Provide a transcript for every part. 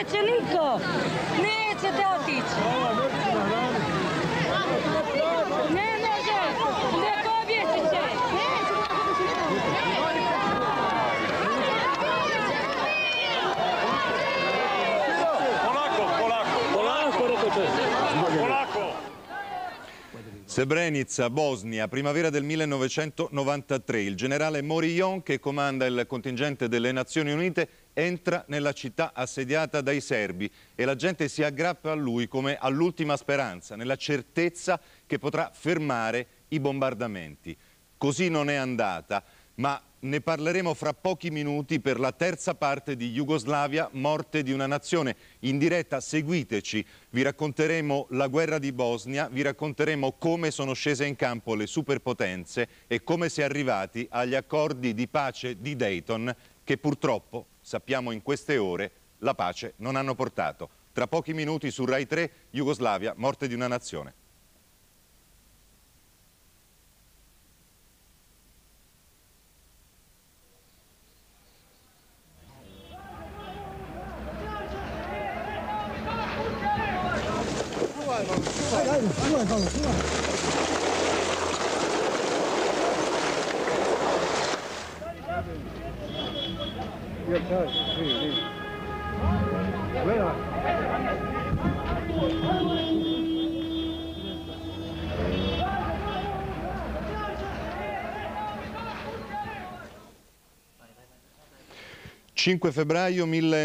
neće niko. Nećete otići. Ne može. Neko objeći će. Srebrenica, Bosnia, primavera del 1993. Il generale Morillon, che comanda il contingente delle Nazioni Unite, entra nella città assediata dai serbi e la gente si aggrappa a lui come all'ultima speranza, nella certezza che potrà fermare i bombardamenti. Così non è andata, ma ne parleremo fra pochi minuti per la terza parte di Jugoslavia, morte di una nazione. In diretta seguiteci, vi racconteremo la guerra di Bosnia, vi racconteremo come sono scese in campo le superpotenze e come si è arrivati agli accordi di pace di Dayton che purtroppo, sappiamo in queste ore, la pace non hanno portato. Tra pochi minuti su Rai 3, Jugoslavia, morte di una nazione. «5 febbraio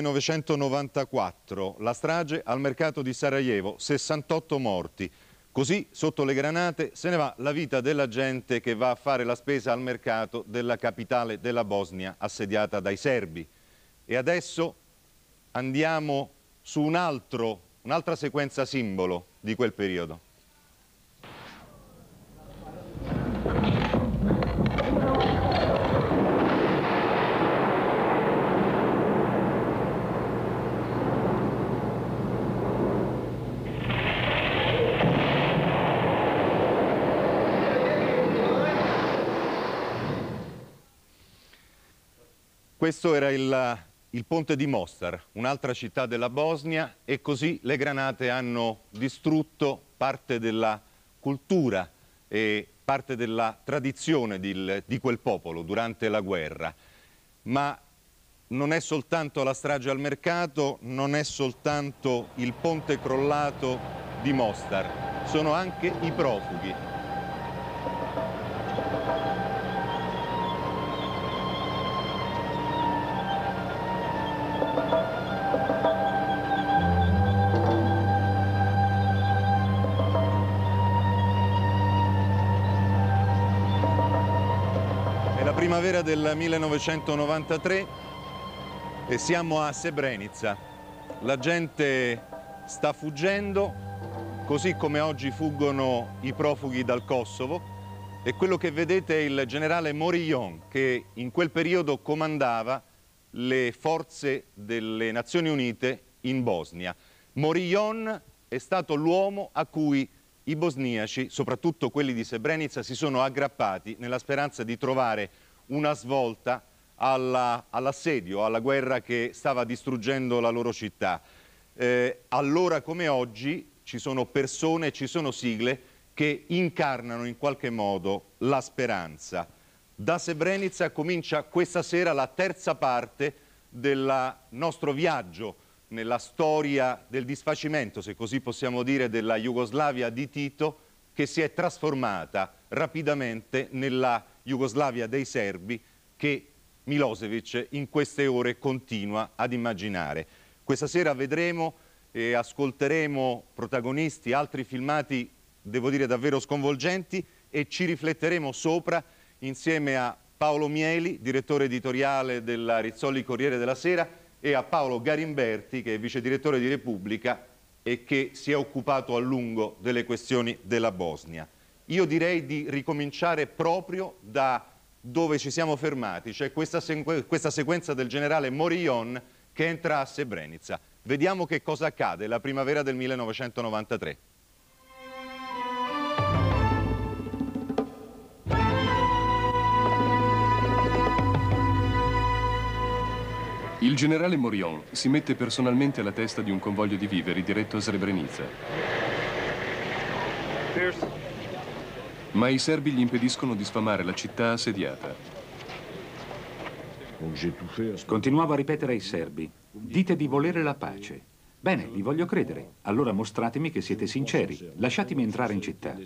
1994, la strage al mercato di Sarajevo, 68 morti. Così, sotto le granate, se ne va la vita della gente che va a fare la spesa al mercato della capitale della Bosnia, assediata dai serbi. E adesso andiamo su un'altra sequenza simbolo di quel periodo. Questo era il ponte di Mostar, un'altra città della Bosnia, e così le granate hanno distrutto parte della cultura e parte della tradizione di quel popolo durante la guerra. Ma non è soltanto la strage al mercato, non è soltanto il ponte crollato di Mostar, sono anche i profughi. Primavera del 1993 e siamo a Srebrenica. La gente sta fuggendo, così come oggi fuggono i profughi dal Kosovo, e quello che vedete è il generale Morillon, che in quel periodo comandava le forze delle Nazioni Unite in Bosnia. Morillon è stato l'uomo a cui i bosniaci, soprattutto quelli di Srebrenica, si sono aggrappati nella speranza di trovare una svolta all'assedio, alla guerra che stava distruggendo la loro città. Allora come oggi ci sono persone, ci sono sigle che incarnano in qualche modo la speranza. Da Srebrenica comincia questa sera la terza parte del nostro viaggio nella storia del disfacimento, se così possiamo dire, della Jugoslavia di Tito, che si è trasformata rapidamente nella Jugoslavia dei serbi che Milosevic in queste ore continua ad immaginare. Questa sera vedremo e ascolteremo protagonisti, altri filmati, devo dire, davvero sconvolgenti, e ci rifletteremo sopra insieme a Paolo Mieli, direttore editoriale della Rizzoli Corriere della Sera, e a Paolo Garimberti, che è vice direttore di Repubblica e che si è occupato a lungo delle questioni della Bosnia. Io direi di ricominciare proprio da dove ci siamo fermati, cioè questa sequenza del generale Morillon che entra a Srebrenica. Vediamo che cosa accade la primavera del 1993. Il Il generale Morion si mette personalmente alla testa di un convoglio di viveri diretto a Srebrenica. Ma i serbi gli impediscono di sfamare la città assediata. Continuavo a ripetere ai serbi: dite di volere la pace. Bene, vi voglio credere. Allora mostratemi che siete sinceri. Lasciatemi entrare in città.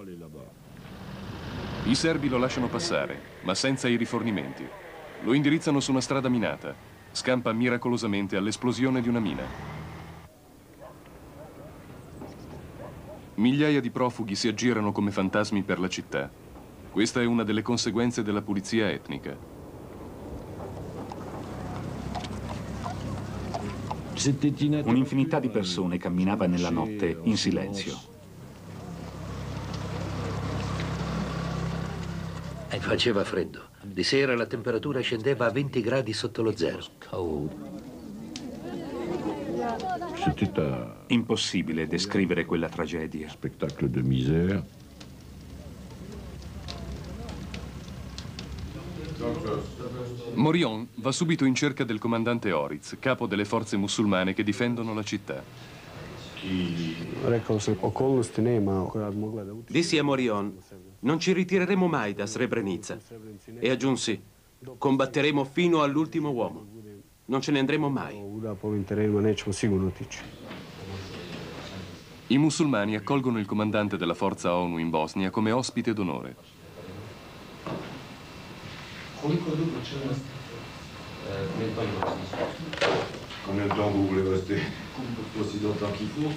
I serbi lo lasciano passare, ma senza i rifornimenti. Lo indirizzano su una strada minata. Scampa miracolosamente all'esplosione di una mina. Migliaia di profughi si aggirano come fantasmi per la città. Questa è una delle conseguenze della pulizia etnica. Un'infinità di persone camminava nella notte in silenzio. Faceva freddo. Di sera la temperatura scendeva a 20 gradi sotto lo zero. Impossibile descrivere quella tragedia. Spectacle de misère. Morion va subito in cerca del comandante Oriz, capo delle forze musulmane che difendono la città. Dissi a Morion: non ci ritireremo mai da Srebrenica. E aggiunsi: combatteremo fino all'ultimo uomo. Non ce ne andremo mai. I musulmani accolgono il comandante della forza ONU in Bosnia come ospite d'onore. Combien de temps vous voulez rester? Aussi longtemps qu'il faut.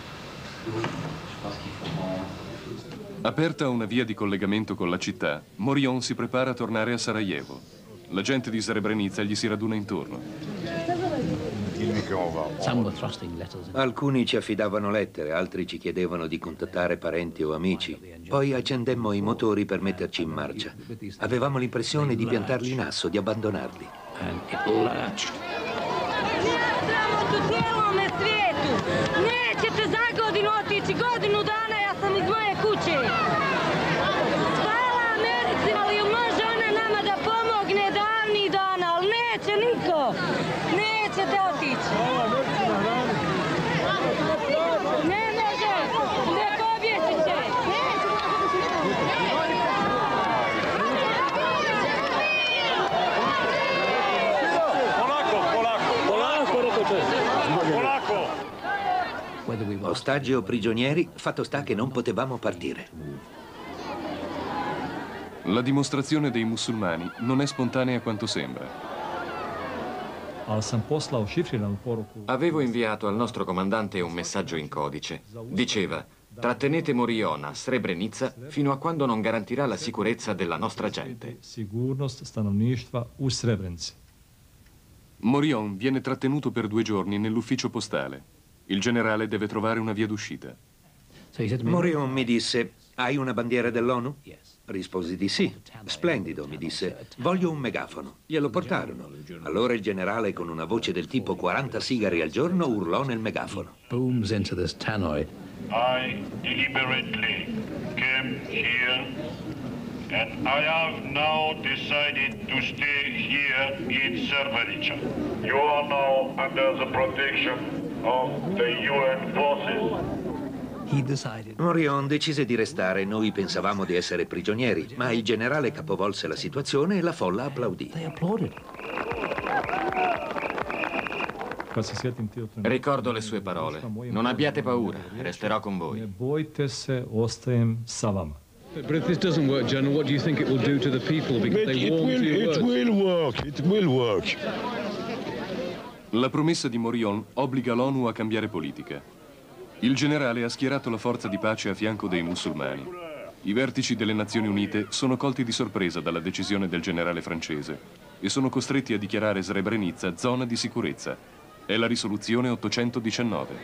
Aperta una via di collegamento con la città, Morion si prepara a tornare a Sarajevo. La gente di Srebrenica gli si raduna intorno. Alcuni ci affidavano lettere, altri ci chiedevano di contattare parenti o amici. Poi accendemmo i motori per metterci in marcia. Avevamo l'impressione di piantarli in asso, di abbandonarli. Nećete za godinu otići, godinu dana ja sam iz moje kuće. Hvala Americi, ali može ona nama da pomogne davnih dana, ali neće niko. Nećete otići. Ne može, neko objesit će. Ostaggi o prigionieri, fatto sta che non potevamo partire. La dimostrazione dei musulmani non è spontanea quanto sembra. Avevo inviato al nostro comandante un messaggio in codice. Diceva: trattenete Morion a Srebrenica fino a quando non garantirà la sicurezza della nostra gente. Morion viene trattenuto per 2 giorni nell'ufficio postale. Il generale deve trovare una via d'uscita. Morion mi disse: hai una bandiera dell'ONU? Risposi di sì. Splendido, mi disse. Voglio un megafono. Glielo portarono. Allora il generale, con una voce del tipo 40 sigari al giorno, urlò nel megafono. Booms into this tannoy. I deliberately came here and I have now decided to stay here in Srebrenica. You are now under the protection of the UN forces. Morion decise di restare. Noi pensavamo di essere prigionieri, ma il generale capovolse la situazione e la folla applaudì. Ricordo le sue parole. Non abbiate paura, resterò con voi. But if this doesn't work, General, what do you think it will do to the people? Because they warm to your words. It will work. La promessa di Morion obbliga l'ONU a cambiare politica. Il generale ha schierato la forza di pace a fianco dei musulmani. I vertici delle Nazioni Unite sono colti di sorpresa dalla decisione del generale francese e sono costretti a dichiarare Srebrenica zona di sicurezza. È la risoluzione 819.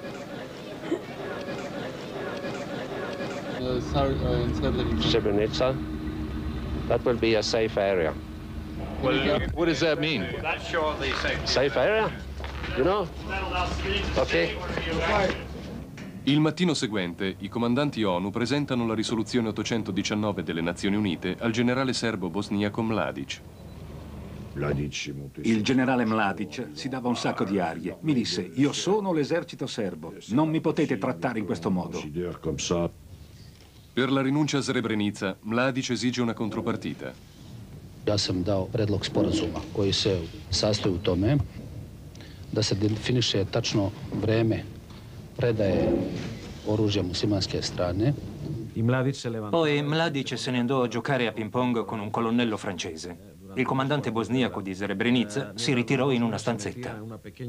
Srebrenica, that will be a safe area. What does that mean? Safe area? You know? Okay. Il mattino seguente, i comandanti ONU presentano la risoluzione 819 delle Nazioni Unite al generale serbo bosniaco Mladic. Il generale Mladic si dava un sacco di arie. Mi disse: io sono l'esercito serbo, non mi potete trattare in questo modo. Per la rinuncia a Srebrenica, Mladic esige una contropartita. Ja sam dao predlog sporazuma koji se sastoji u tome da se definiše tačno vreme predaje oružja muslimanske strane. Poi Mladic se ne andò a giocare a ping pong con un colonnello francese. Il comandante bosniaco di Srebrenica si ritirò in una stanzetta.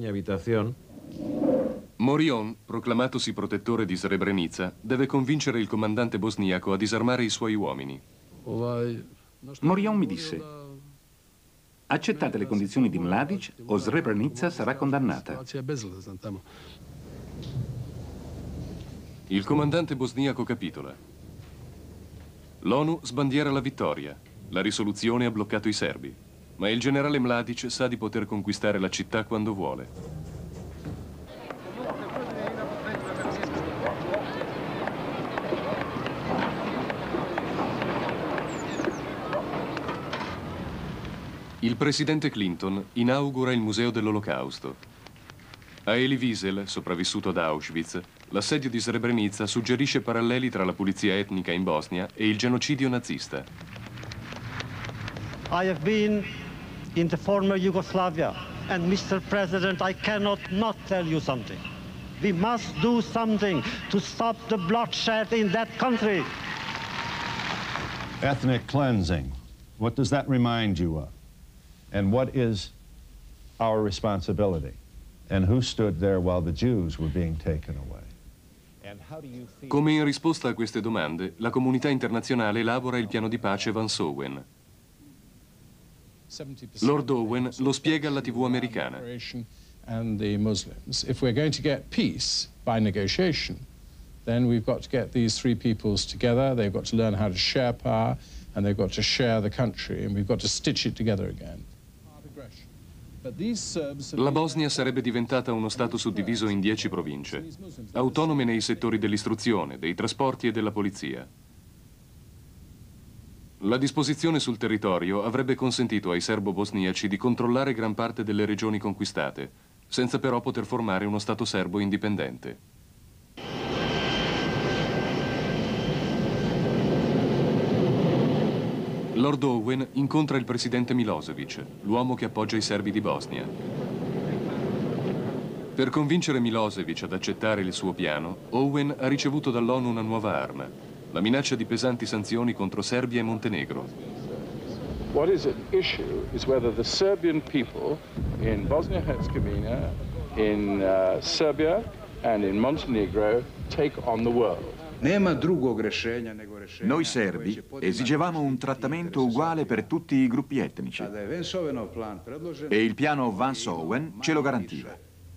Morion, proclamatosi protettore di Srebrenica, deve convincere il comandante bosniaco a disarmare i suoi uomini. Morion mi disse: accettate le condizioni di Mladic o Srebrenica sarà condannata. Il comandante bosniaco capitola. L'ONU sbandiera la vittoria. La risoluzione ha bloccato i serbi. Ma il generale Mladic sa di poter conquistare la città quando vuole. Il presidente Clinton inaugura il Museo dell'Olocausto. A Elie Wiesel, sopravvissuto ad Auschwitz, l'assedio di Srebrenica suggerisce paralleli tra la pulizia etnica in Bosnia e il genocidio nazista. I have been in the former Yugoslavia, and Mr. President, I cannot not tell you something. We must do something to stop the bloodshed in that country. Ethnic cleansing, what does that remind you of? And what is our responsibility? And who stood there while the Jews were being taken away? Come in risposta a queste domande, la comunità internazionale elabora il piano di pace Vance-Owen. Lord Owen lo spiega alla TV americana. And the Muslims. If we're going to get peace by negotiation, then we've got to get these three peoples together. They've got to learn how to share power, and they've got to share the country, and we've got to stitch it together again. La Bosnia sarebbe diventata uno stato suddiviso in 10 province, autonome nei settori dell'istruzione, dei trasporti e della polizia. La disposizione sul territorio avrebbe consentito ai serbo-bosniaci di controllare gran parte delle regioni conquistate, senza però poter formare uno stato serbo indipendente. Lord Owen incontra il presidente Milosevic, l'uomo che appoggia i serbi di Bosnia. Per convincere Milosevic ad accettare il suo piano, Owen ha ricevuto dall'ONU una nuova arma, la minaccia di pesanti sanzioni contro Serbia e Montenegro. What is at issue is whether the Serbian people in Bosnia-Herzegovina, in Serbia and in Montenegro take on the world. Noi serbi esigevamo un trattamento uguale per tutti i gruppi etnici e il piano Vance-Owen ce lo garantiva.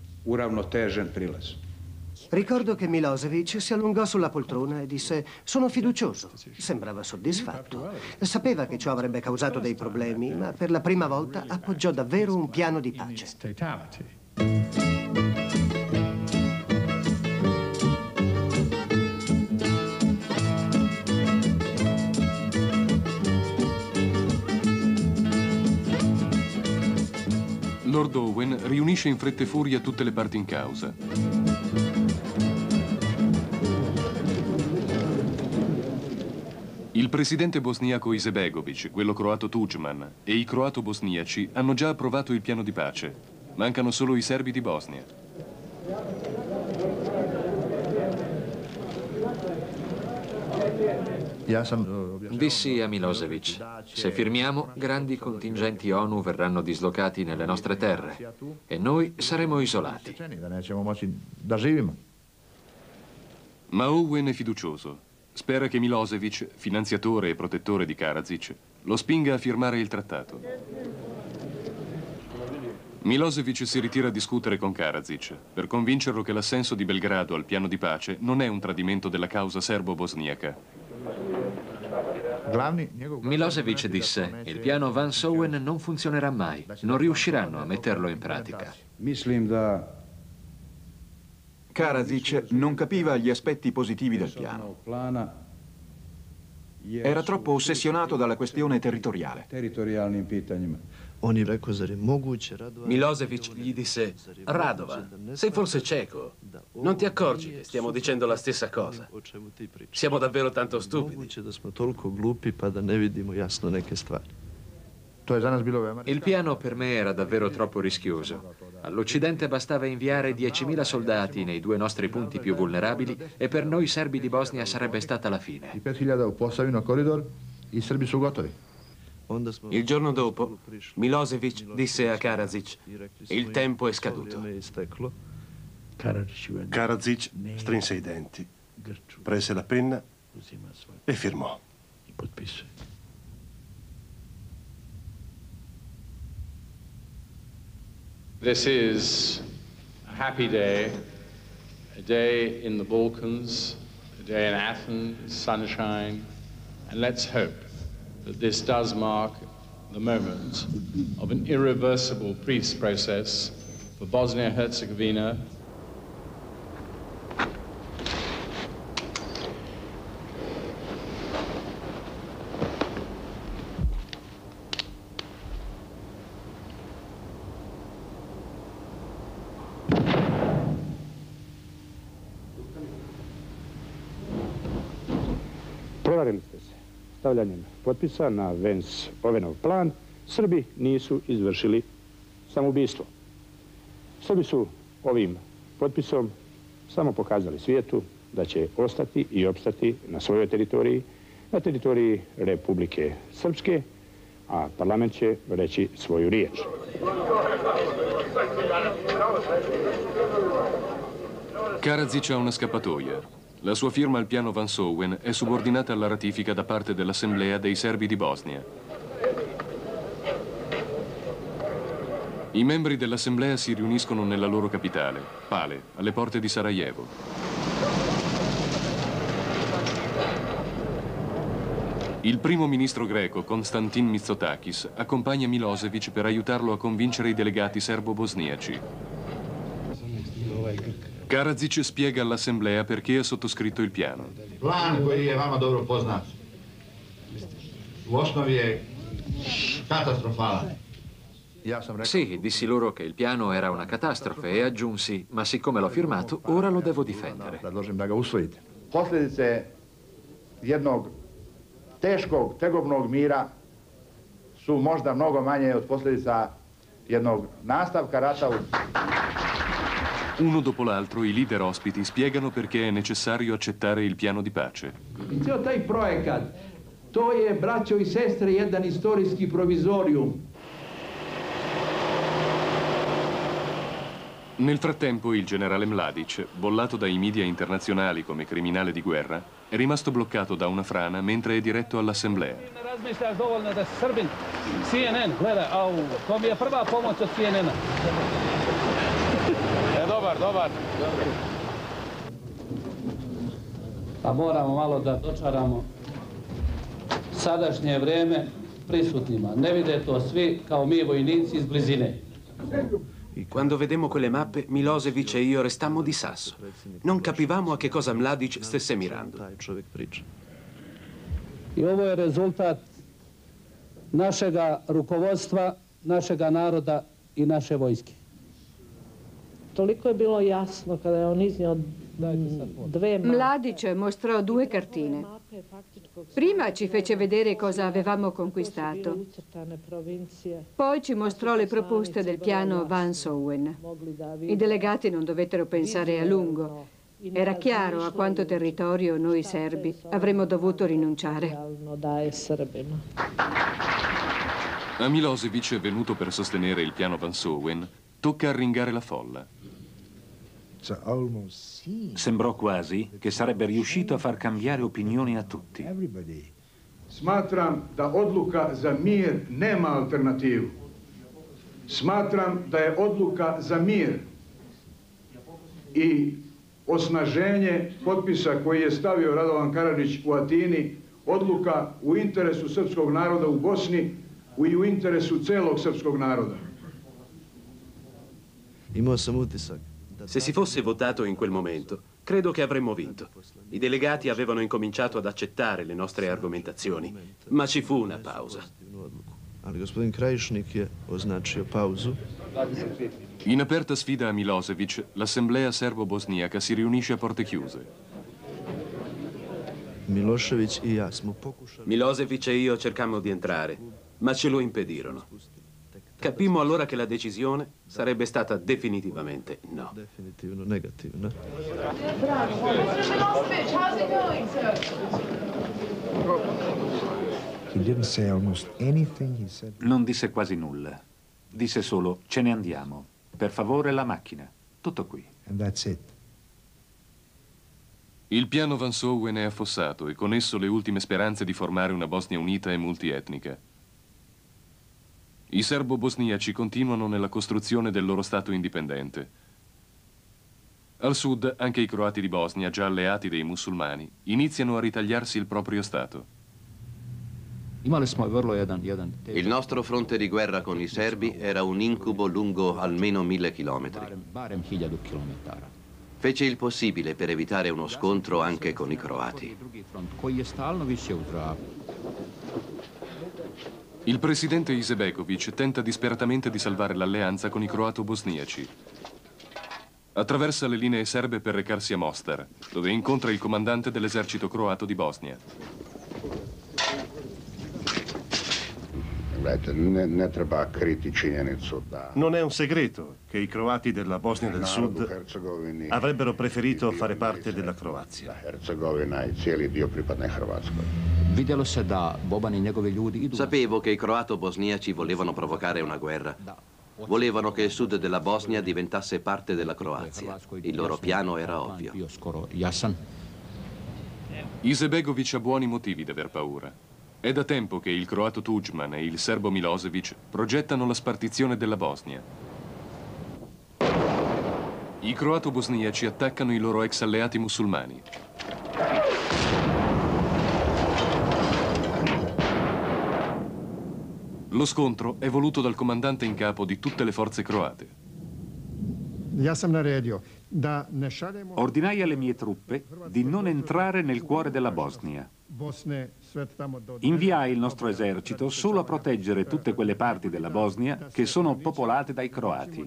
Ricordo che Milosevic si allungò sulla poltrona e disse: sono fiducioso. Sembrava soddisfatto. Sapeva che ciò avrebbe causato dei problemi, ma per la prima volta appoggiò davvero un piano di pace. Lord Owen riunisce in fretta e furia tutte le parti in causa. Il presidente bosniaco Izetbegovic, quello croato Tudjman e i croato-bosniaci hanno già approvato il piano di pace. Mancano solo i serbi di Bosnia. Dissi a Milosevic: se firmiamo, grandi contingenti ONU verranno dislocati nelle nostre terre e noi saremo isolati. Ma Owen è fiducioso. Spera che Milosevic, finanziatore e protettore di Karadzic, lo spinga a firmare il trattato. Milosevic si ritira a discutere con Karadzic per convincerlo che l'assenso di Belgrado al piano di pace non è un tradimento della causa serbo-bosniaca. Milosevic disse: il piano Vance-Owen non funzionerà mai, non riusciranno a metterlo in pratica. Karadzic non capiva gli aspetti positivi del piano. Era troppo ossessionato dalla questione territoriale. Milosevic gli disse: Radovan, sei forse cieco? Non ti accorgi che stiamo dicendo la stessa cosa? Siamo davvero tanto stupidi. Il piano per me era davvero troppo rischioso. All'Occidente bastava inviare 10.000 soldati nei due nostri punti più vulnerabili e per noi serbi di Bosnia sarebbe stata la fine. Il giorno dopo, Milosevic disse a Karadzic: il tempo è scaduto. Karadzic strinse i denti, prese la penna e firmò. This is a happy day, a day in the Balkans, a day in Athens, sunshine, and let's hope that this does mark the moment of an irreversible peace process for Bosnia-Herzegovina. Prevarili ste se. Stavljanjem potpisa na Vance-Ovenov plan, Srbi nisu izvršili samoubistvo. Srbi su ovim potpisom samo pokazali svijetu da će ostati i opstati na svojoj teritoriji, na teritoriji Republike Srpske, a parlament će reći svoju riječ. Karadzic ha una scappatoia. La sua firma al piano Vance-Owen è subordinata alla ratifica da parte dell'Assemblea dei Serbi di Bosnia. I membri dell'Assemblea si riuniscono nella loro capitale, Pale, alle porte di Sarajevo. Il primo ministro greco, Konstantin Mitsotakis, accompagna Milosevic per aiutarlo a convincere i delegati serbo-bosniaci. Karadzic spiega all'Assemblea perché ha sottoscritto il piano. Plan koji je vama dobro poznat u osnovi je katastrofalan. Sì, dissi loro che il piano era una catastrofe e aggiunsi, ma siccome l'ho firmato, ora lo devo difendere. Posljedice jednog teškog, tegobnog mira su možda mnogo manje od posljedica jednog nastavka rata. Uno dopo l'altro i leader ospiti spiegano perché è necessario accettare il piano di pace. Cijel taj projekat, to je, braćo i sestre, jedan istorijski provizorium. Nel frattempo il generale Mladic, bollato dai media internazionali come criminale di guerra, è rimasto bloccato da una frana mentre è diretto all'Assemblea. Razmišljaš dovoljno da si Srbin. CNN, gleda, au, to mi je prva pomoć od CNN-a. Dobar. Pa moramo malo da dočaramo sadašnje vreme prisutnima. Ne vide to svi kao mi vojnici iz blizine. Quando vedemmo quelle mappe, Milosevic e io restammo di sasso. Non capivamo a che cosa Mladic stesse mirando. I ovo je rezultat našega rukovodstva, našega naroda i naše vojske. Toliko je bilo jasno kada je on iznio due mappe. Mladic mostrò due cartine. Prima ci fece vedere cosa avevamo conquistato. Poi ci mostrò le proposte del piano Vance-Owen. I delegati non dovettero pensare a lungo. Era chiaro a quanto territorio noi serbi avremmo dovuto rinunciare. A Milosevic, venuto per sostenere il piano Vance-Owen, tocca arringare la folla. Sembrò quasi che sarebbe riuscito a far cambiare opinioni a tutti. Smatram da odluka za mir nema alternativu. Smatram da je odluka za mir i osnaženje potpisa koji je stavio Radovan Karadžić u Atini, odluka u interesu srpskog naroda u Bosni i u interesu celog srpskog naroda. Imao sam utisak. Se si fosse votato in quel momento, credo che avremmo vinto. I delegati avevano incominciato ad accettare le nostre argomentazioni, ma ci fu una pausa. In aperta sfida a Milosevic, l'assemblea serbo-bosniaca si riunisce a porte chiuse. Milosevic e io cercammo di entrare, ma ce lo impedirono. Capimmo allora che la decisione sarebbe stata definitivamente no. Non disse quasi nulla. Disse solo: ce ne andiamo. Per favore, la macchina. Tutto qui. Il piano Van Sowen è affossato e con esso le ultime speranze di formare una Bosnia unita e multietnica. I serbo-bosniaci continuano nella costruzione del loro Stato indipendente. Al sud, anche i croati di Bosnia, già alleati dei musulmani, iniziano a ritagliarsi il proprio Stato. Il nostro fronte di guerra con i serbi era un incubo lungo almeno 1000 chilometri. Fece il possibile per evitare uno scontro anche con i croati. Il presidente Izetbegović tenta disperatamente di salvare l'alleanza con i croato-bosniaci. Attraversa le linee serbe per recarsi a Mostar, dove incontra il comandante dell'esercito croato di Bosnia. Non è un segreto che i croati della Bosnia del Sud avrebbero preferito fare parte della Croazia. Sapevo che i croato-bosniaci volevano provocare una guerra. Volevano che il sud della Bosnia diventasse parte della Croazia. Il loro piano era ovvio. Izetbegović ha buoni motivi di aver paura. È da tempo che il croato Tudjman e il serbo Milosevic progettano la spartizione della Bosnia. I croato-bosniaci attaccano i loro ex alleati musulmani. Lo scontro è voluto dal comandante in capo di tutte le forze croate. Ordinai alle mie truppe di non entrare nel cuore della Bosnia. Inviai il nostro esercito solo a proteggere tutte quelle parti della Bosnia che sono popolate dai croati.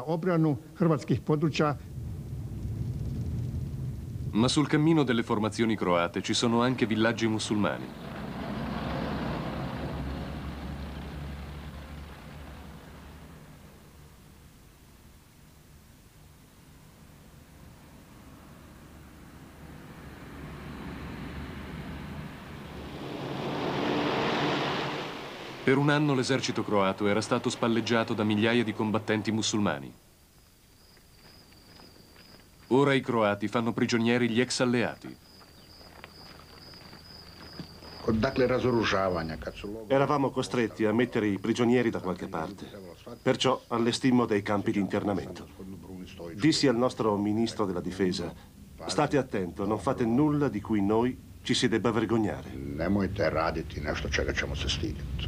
Ma sul cammino delle formazioni croate ci sono anche villaggi musulmani. Per un anno l'esercito croato era stato spalleggiato da migliaia di combattenti musulmani. Ora i croati fanno prigionieri gli ex alleati. Eravamo costretti a mettere i prigionieri da qualche parte. Perciò allestimmo dei campi di internamento. Dissi al nostro ministro della difesa: state attento, non fate nulla di cui noi ci si debba vergognare. Nemojte raditi nešto čega ćemo se stidjeti.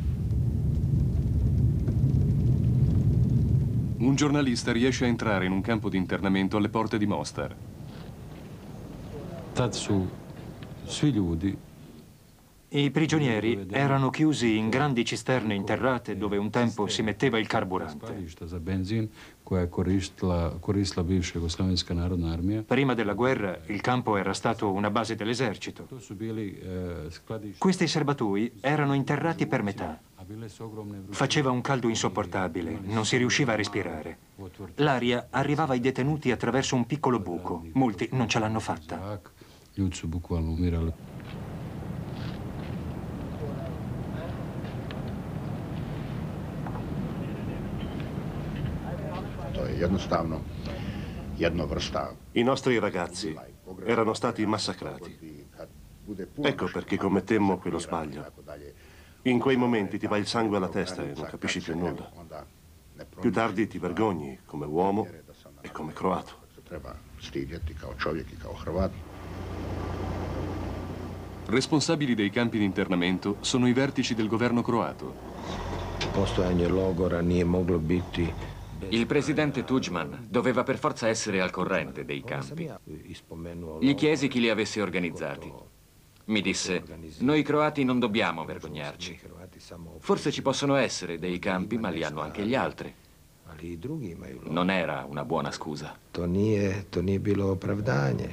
Un giornalista riesce a entrare in un campo di internamento alle porte di Mostar. I prigionieri erano chiusi in grandi cisterne interrate dove un tempo si metteva il carburante. Prima della guerra il campo era stato una base dell'esercito. Questi serbatoi erano interrati per metà. Faceva un caldo insopportabile, non si riusciva a respirare. L'aria arrivava ai detenuti attraverso un piccolo buco. Molti non ce l'hanno fatta. I nostri ragazzi erano stati massacrati. Ecco perché commettemmo quello sbaglio. In quei momenti ti va il sangue alla testa e non capisci più nulla. Più tardi ti vergogni come uomo e come croato. Responsabili dei campi di internamento sono i vertici del governo croato. Postojanje logora nije moglo biti. Il presidente Tudjman doveva per forza essere al corrente dei campi. Gli chiesi chi li avesse organizzati. Mi disse, noi croati non dobbiamo vergognarci. Forse ci possono essere dei campi, ma li hanno anche gli altri. Non era una buona scusa. To nije bilo opravdanje.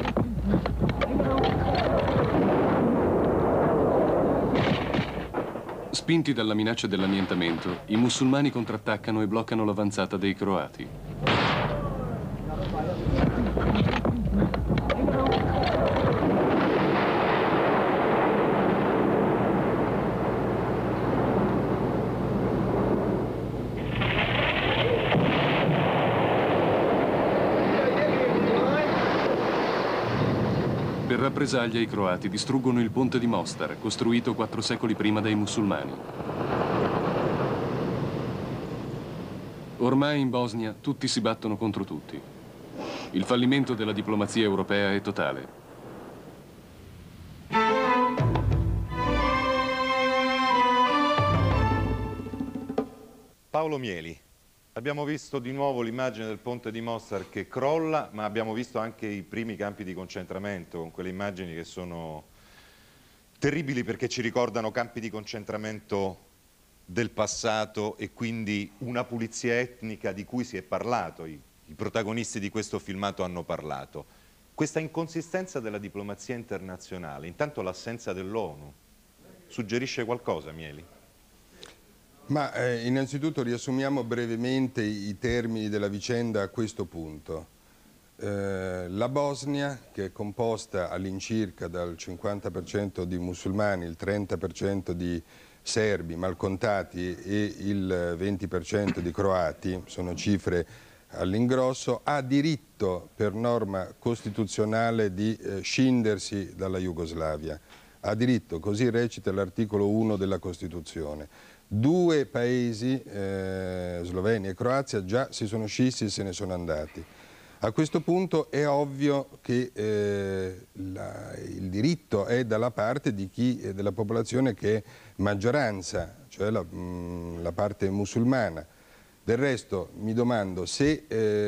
Spinti dalla minaccia dell'annientamento, i musulmani contrattaccano e bloccano l'avanzata dei croati. Per rappresaglia i croati distruggono il ponte di Mostar, costruito 4 secoli prima dai musulmani. Ormai in Bosnia tutti si battono contro tutti. Il fallimento della diplomazia europea è totale. Paolo Mieli. Abbiamo visto di nuovo l'immagine del ponte di Mostar che crolla, ma abbiamo visto anche i primi campi di concentramento, con quelle immagini che sono terribili perché ci ricordano campi di concentramento del passato e quindi una pulizia etnica di cui si è parlato, i protagonisti di questo filmato hanno parlato. Questa inconsistenza della diplomazia internazionale, intanto l'assenza dell'ONU, suggerisce qualcosa, Mieli? Ma innanzitutto riassumiamo brevemente i termini della vicenda a questo punto. La Bosnia, che è composta all'incirca dal 50% di musulmani, il 30% di serbi malcontati e il 20% di croati, sono cifre all'ingrosso, ha diritto per norma costituzionale di scindersi dalla Jugoslavia. Ha diritto, così recita l'articolo 1 della Costituzione. 2 paesi, Slovenia e Croazia, già si sono scissi e se ne sono andati. A questo punto è ovvio che il diritto è dalla parte di chi, della popolazione che è maggioranza, cioè la parte musulmana. Del resto mi domando se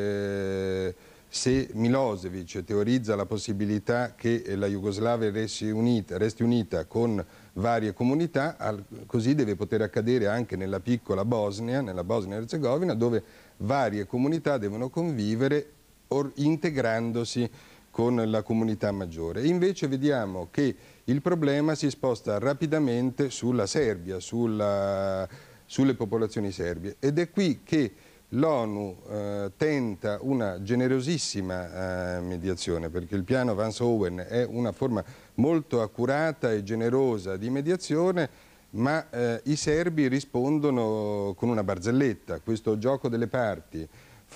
Milosevic teorizza la possibilità che la Jugoslavia resti unita con varie comunità, così deve poter accadere anche nella piccola Bosnia, nella Bosnia e Erzegovina, dove varie comunità devono convivere integrandosi con la comunità maggiore. E invece vediamo che il problema si sposta rapidamente sulla Serbia, sulle popolazioni serbie, ed è qui che l'ONU tenta una generosissima mediazione, perché il piano Vance-Owen è una forma molto accurata e generosa di mediazione, ma i serbi rispondono con una barzelletta. Questo gioco delle parti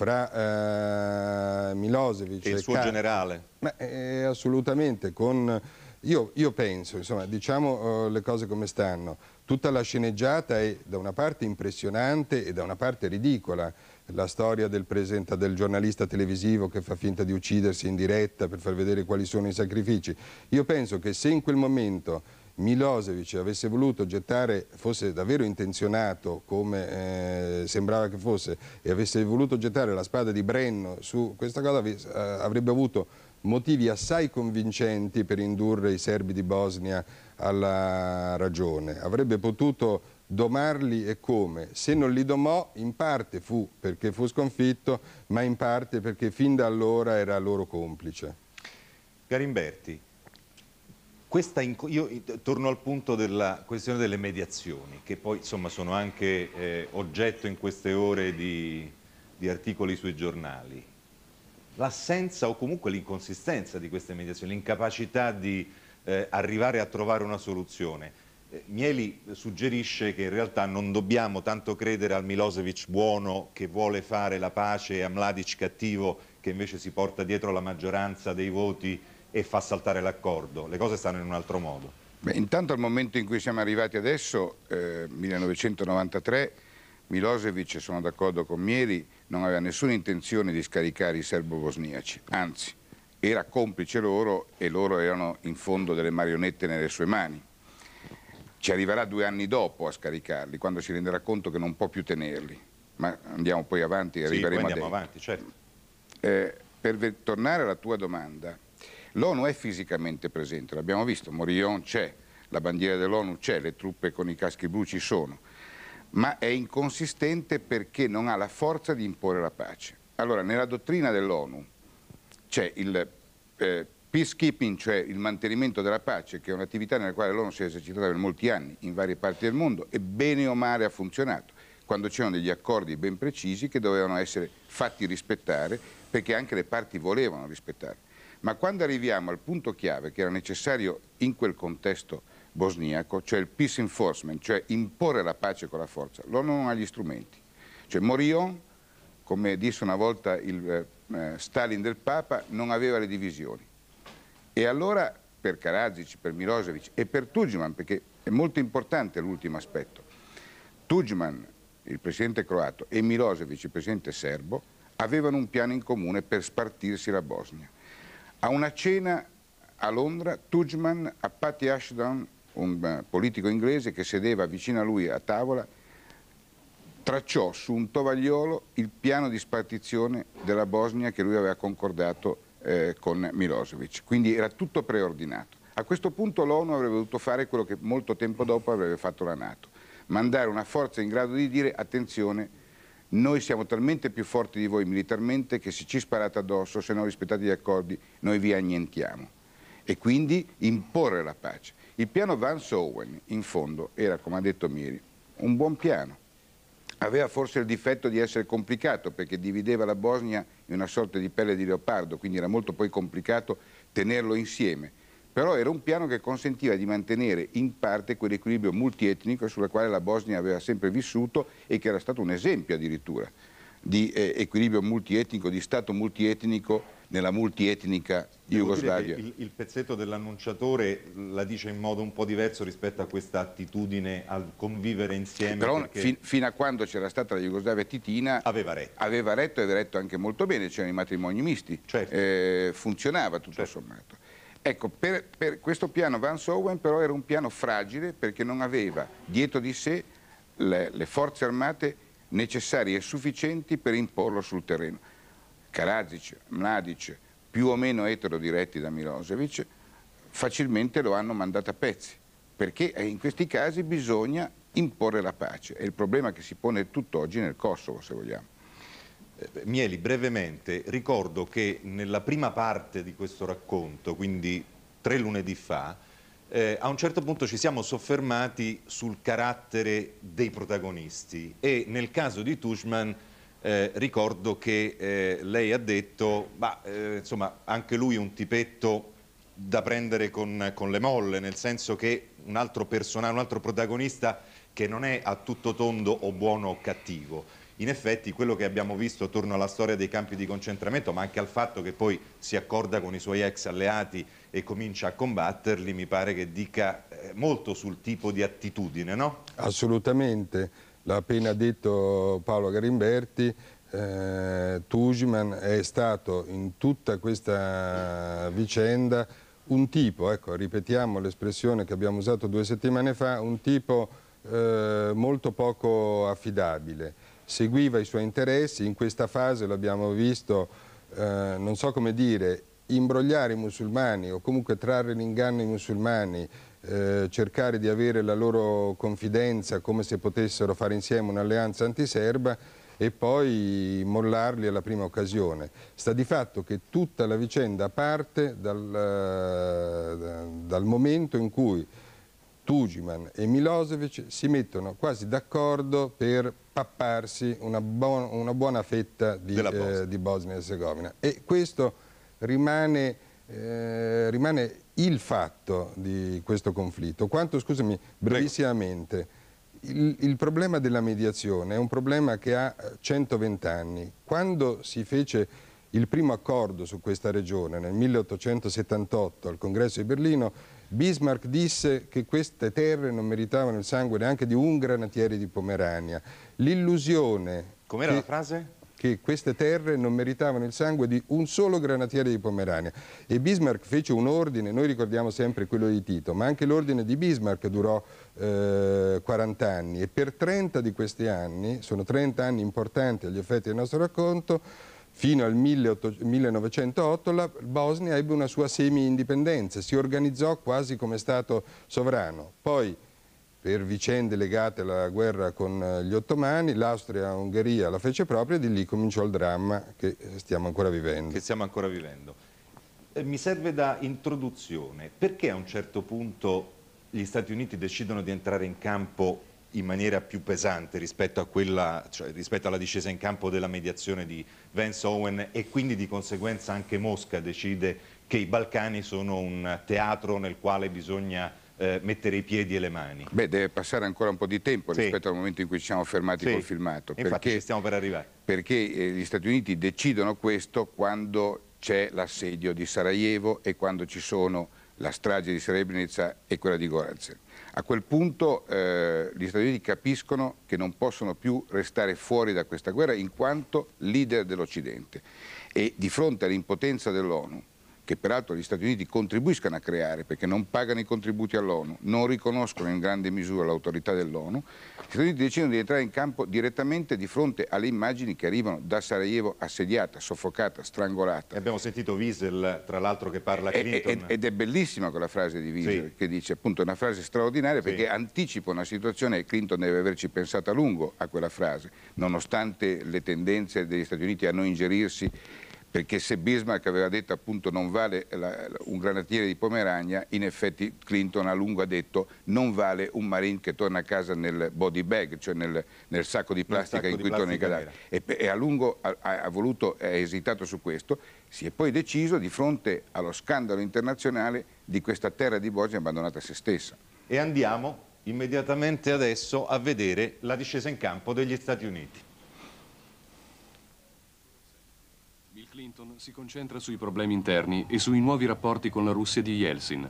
fra Milosevic e il suo generale. Assolutamente, io penso, insomma, diciamo le cose come stanno. Tutta la sceneggiata è da una parte impressionante e da una parte ridicola. La storia del giornalista televisivo che fa finta di uccidersi in diretta per far vedere quali sono i sacrifici. Io penso che se in quel momento Milosevic avesse voluto gettare, fosse davvero intenzionato come sembrava che fosse, e avesse voluto gettare la spada di Brenno su questa cosa, avrebbe avuto motivi assai convincenti per indurre i serbi di Bosnia alla ragione. Avrebbe potuto domarli, e come? Se non li domò, in parte fu perché fu sconfitto, ma in parte perché fin da allora era loro complice. Garimberti, io torno al punto della questione delle mediazioni, che poi insomma sono anche oggetto in queste ore di articoli sui giornali. L'assenza o comunque l'inconsistenza di queste mediazioni, l'incapacità di arrivare a trovare una soluzione. Mieli suggerisce che in realtà non dobbiamo tanto credere al Milosevic buono che vuole fare la pace e a Mladic cattivo che invece si porta dietro la maggioranza dei voti e fa saltare l'accordo. Le cose stanno in un altro modo. Beh, intanto al momento in cui siamo arrivati adesso, 1993, Milosevic, sono d'accordo con Mieli, non aveva nessuna intenzione di scaricare i serbo-bosniaci, anzi era complice loro e loro erano in fondo delle marionette nelle sue mani. Ci arriverà 2 anni dopo a scaricarli, quando si renderà conto che non può più tenerli. Ma andiamo poi avanti e arriveremo a dentro. Avanti, certo. Per tornare alla tua domanda, L'ONU è fisicamente presente, l'abbiamo visto, Morillon c'è, la bandiera dell'ONU c'è, le truppe con i caschi blu ci sono, ma è inconsistente perché non ha la forza di imporre la pace. Allora, nella dottrina dell'ONU c'è il peacekeeping, cioè il mantenimento della pace, che è un'attività nella quale l'ONU si è esercitata per molti anni in varie parti del mondo e bene o male ha funzionato, quando c'erano degli accordi ben precisi che dovevano essere fatti rispettare perché anche le parti volevano rispettare. Ma quando arriviamo al punto chiave che era necessario in quel contesto bosniaco, cioè il peace enforcement, cioè imporre la pace con la forza, l'ONU non ha gli strumenti. Cioè Morillon, come disse una volta il Stalin del Papa, non aveva le divisioni. E allora per Karadzic, per Milosevic e per Tudjman, perché è molto importante l'ultimo aspetto, Tudjman, il presidente croato, e Milosevic, il presidente serbo, avevano un piano in comune per spartirsi la Bosnia. A una cena a Londra, Tudjman a Patty Ashton, un politico inglese che sedeva vicino a lui a tavola, tracciò su un tovagliolo il piano di spartizione della Bosnia che lui aveva concordato con Milosevic. Quindi era tutto preordinato. A questo punto l'ONU avrebbe dovuto fare quello che molto tempo dopo avrebbe fatto la NATO, mandare una forza in grado di dire attenzione, noi siamo talmente più forti di voi militarmente che se ci sparate addosso, se non rispettate gli accordi, noi vi annientiamo. E quindi imporre la pace. Il piano Vance-Owen, in fondo, era, come ha detto Mieri, un buon piano. Aveva forse il difetto di essere complicato perché divideva la Bosnia in una sorta di pelle di leopardo, quindi era molto poi complicato tenerlo insieme. Però era un piano che consentiva di mantenere in parte quell'equilibrio multietnico sulla quale la Bosnia aveva sempre vissuto e che era stato un esempio addirittura di equilibrio multietnico, di Stato multietnico nella multietnica Jugoslavia. Il pezzetto dell'annunciatore la dice in modo un po' diverso rispetto a questa attitudine al convivere insieme. Però perché... fino a quando c'era stata la Jugoslavia titina aveva retto e aveva retto anche molto bene, c'erano i matrimoni misti, certo. Funzionava tutto certo. Sommato. Ecco, per questo piano Vance-Owen però era un piano fragile perché non aveva dietro di sé le forze armate necessarie e sufficienti per imporlo sul terreno. Karadzic, Mladic, più o meno eterodiretti da Milosevic, facilmente lo hanno mandato a pezzi, perché in questi casi bisogna imporre la pace. È il problema che si pone tutt'oggi nel Kosovo, se vogliamo. Mieli, brevemente, ricordo che nella prima parte di questo racconto, quindi 3 lunedì fa, a un certo punto ci siamo soffermati sul carattere dei protagonisti e nel caso di Tudjman ricordo che lei ha detto, insomma, anche lui un tipetto da prendere con le molle, nel senso che un altro personaggio, un altro protagonista che non è a tutto tondo o buono o cattivo. In effetti quello che abbiamo visto attorno alla storia dei campi di concentramento, ma anche al fatto che poi si accorda con i suoi ex alleati e comincia a combatterli, mi pare che dica molto sul tipo di attitudine, no? Assolutamente, l'ha appena detto Paolo Garimberti, Tudjman è stato in tutta questa vicenda un tipo, ecco, ripetiamo l'espressione che abbiamo usato 2 settimane fa, un tipo molto poco affidabile. Seguiva i suoi interessi, in questa fase l'abbiamo visto, non so come dire, imbrogliare i musulmani o comunque trarre in inganno i musulmani, cercare di avere la loro confidenza come se potessero fare insieme un'alleanza antiserba e poi mollarli alla prima occasione. Sta di fatto che tutta la vicenda parte dal momento in cui Tudjman e Milosevic si mettono quasi d'accordo per papparsi una buona fetta di Bosnia e Erzegovina. E questo rimane il fatto di questo conflitto. Quanto, scusami, brevissimamente, il problema della mediazione è un problema che ha 120 anni. Quando si fece il primo accordo su questa regione nel 1878 al Congresso di Berlino, Bismarck disse che queste terre non meritavano il sangue neanche di un granatiere di Pomerania. L'illusione... Com'era la frase? Che queste terre non meritavano il sangue di un solo granatiere di Pomerania. E Bismarck fece un ordine, noi ricordiamo sempre quello di Tito, ma anche l'ordine di Bismarck durò 40 anni e per 30 di questi anni, sono 30 anni importanti agli effetti del nostro racconto, Fino al 1908 la Bosnia ebbe una sua semi-indipendenza, si organizzò quasi come Stato sovrano. Poi, per vicende legate alla guerra con gli ottomani, l'Austria-Ungheria la fece propria e di lì cominciò il dramma che stiamo ancora vivendo. Mi serve da introduzione. Perché a un certo punto gli Stati Uniti decidono di entrare in campo in maniera più pesante rispetto a quella, cioè rispetto alla discesa in campo della mediazione di Vance Owen, e quindi di conseguenza anche Mosca decide che i Balcani sono un teatro nel quale bisogna mettere i piedi e le mani? Beh, deve passare ancora un po' di tempo rispetto al momento in cui ci siamo fermati col filmato. Infatti ci stiamo per arrivare. Perché gli Stati Uniti decidono questo quando c'è l'assedio di Sarajevo e quando ci sono la strage di Srebrenica e quella di Gorazde. A quel punto gli Stati Uniti capiscono che non possono più restare fuori da questa guerra in quanto leader dell'Occidente, e di fronte all'impotenza dell'ONU, che peraltro gli Stati Uniti contribuiscono a creare perché non pagano i contributi all'ONU, non riconoscono in grande misura l'autorità dell'ONU, gli Stati Uniti decidono di entrare in campo direttamente di fronte alle immagini che arrivano da Sarajevo assediata, soffocata, strangolata. Abbiamo sentito Wiesel, tra l'altro, che parla a Clinton. Ed è bellissima quella frase di Wiesel, che dice appunto una frase straordinaria perché anticipa una situazione, e Clinton deve averci pensato a lungo a quella frase, nonostante le tendenze degli Stati Uniti a non ingerirsi. Perché se Bismarck aveva detto appunto non vale un granatiere di Pomerania, in effetti Clinton a lungo ha detto non vale un marine che torna a casa nel body bag, cioè nel sacco di plastica in cui torna i cadaveri. E a lungo ha esitato su questo, si è poi deciso di fronte allo scandalo internazionale di questa terra di Bosnia abbandonata a se stessa. E andiamo immediatamente adesso a vedere la discesa in campo degli Stati Uniti. Bill Clinton si concentra sui problemi interni e sui nuovi rapporti con la Russia di Yeltsin.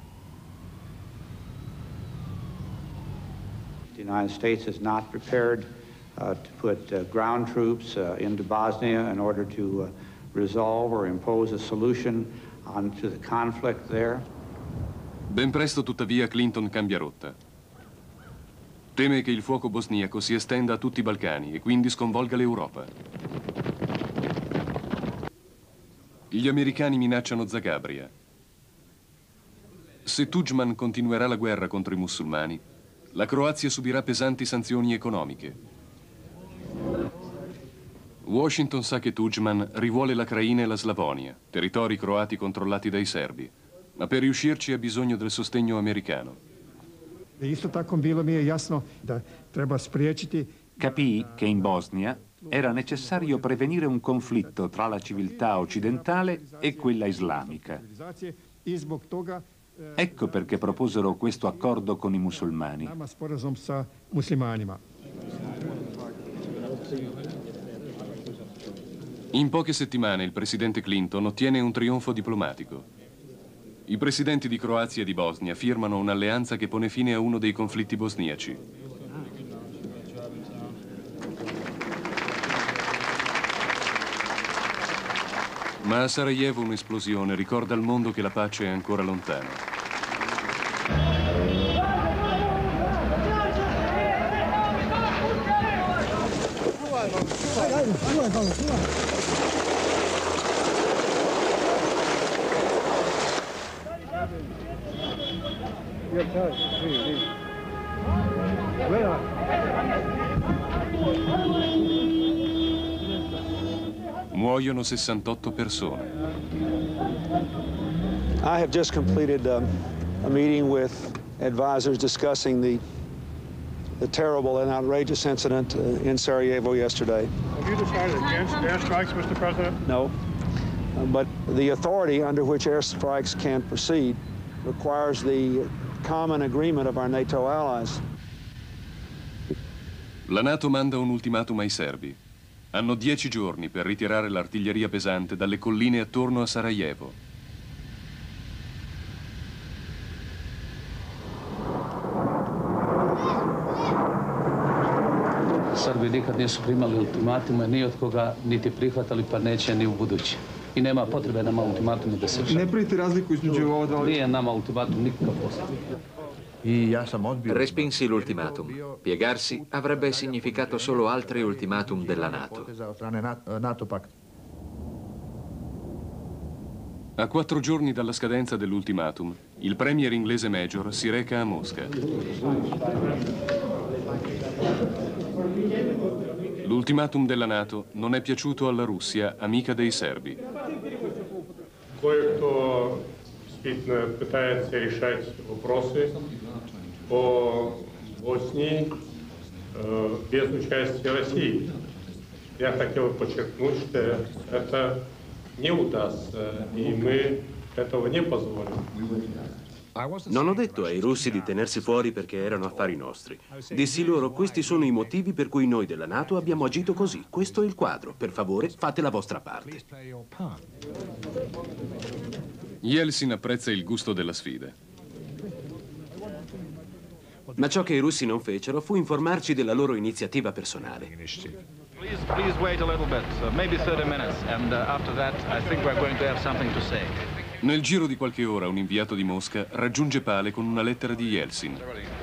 The United States is not prepared to put ground troops into Bosnia in order to resolve or impose a solution to the conflict there. Ben presto, tuttavia, Clinton cambia rotta. Teme che il fuoco bosniaco si estenda a tutti i Balcani e quindi sconvolga l'Europa. Gli americani minacciano Zagabria. Se Tudjman continuerà la guerra contro i musulmani, la Croazia subirà pesanti sanzioni economiche. Washington sa che Tudjman rivuole la Krajina e la Slavonia, territori croati controllati dai serbi, ma per riuscirci ha bisogno del sostegno americano. Capì che in Bosnia era necessario prevenire un conflitto tra la civiltà occidentale e quella islamica. Ecco perché proposero questo accordo con i musulmani. In poche settimane il presidente Clinton ottiene un trionfo diplomatico. I presidenti di Croazia e di Bosnia firmano un'alleanza che pone fine a uno dei conflitti bosniaci. Ma a Sarajevo un'esplosione ricorda al mondo che la pace è ancora lontana. Muoiono 68 persone. I have just completed a meeting with advisors discussing the terrible and outrageous incident in Sarajevo yesterday. Have you decided against airstrikes, Mr. President? No, but the authority under which airstrikes can proceed requires the common agreement of our NATO allies. La NATO manda un ultimatum ai serbi. Hanno 10 giorni per ritirare l'artiglieria pesante dalle colline attorno a Sarajevo. Srbi nikad nisu primali ultimatume ni od koga, niti prihvatali, pa neće ni u budući. I nema potrebe nama ultimatumu da se... Ne pravite razliku između ova dva? Nije nama ultimatum nikakav posao. Respinsi l'ultimatum. Piegarsi avrebbe significato solo altri ultimatum della NATO. A 4 giorni dalla scadenza dell'ultimatum, il premier inglese Major si reca a Mosca. L'ultimatum della NATO non è piaciuto alla Russia, amica dei serbi. Кое-кто действительно пытается решать вопросы по Боснии без участия России. Я хотел подчеркнуть, что это не удастся, и мы этого не позволим. Non ho detto ai russi di tenersi fuori perché erano affari nostri. Dissi loro, questi sono i motivi per cui noi della NATO abbiamo agito così. Questo è il quadro. Per favore, fate la vostra parte. Yeltsin apprezza il gusto della sfida. Ma ciò che i russi non fecero fu informarci della loro iniziativa personale. Please wait a little bit, maybe 30 minutes, and after that I think we're going to have something to say. Nel giro di qualche ora un inviato di Mosca raggiunge Pale con una lettera di Yeltsin.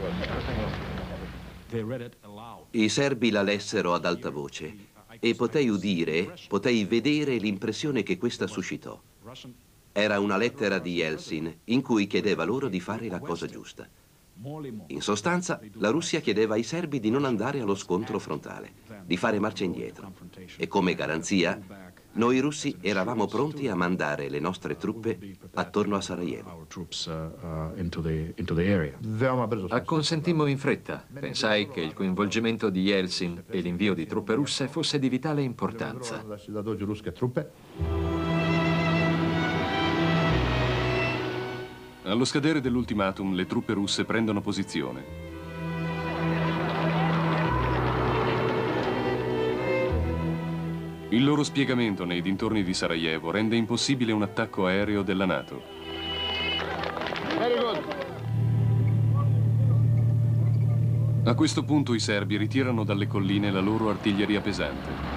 I serbi la lessero ad alta voce e potei vedere l'impressione che questa suscitò. Era una lettera di Yeltsin in cui chiedeva loro di fare la cosa giusta. In sostanza, la Russia chiedeva ai serbi di non andare allo scontro frontale, di fare marcia indietro. E come garanzia, noi russi eravamo pronti a mandare le nostre truppe attorno a Sarajevo. Acconsentimmo in fretta. Pensai che il coinvolgimento di Yeltsin e l'invio di truppe russe fosse di vitale importanza. Allo scadere dell'ultimatum, le truppe russe prendono posizione. Il loro spiegamento nei dintorni di Sarajevo rende impossibile un attacco aereo della NATO. A questo punto i serbi ritirano dalle colline la loro artiglieria pesante.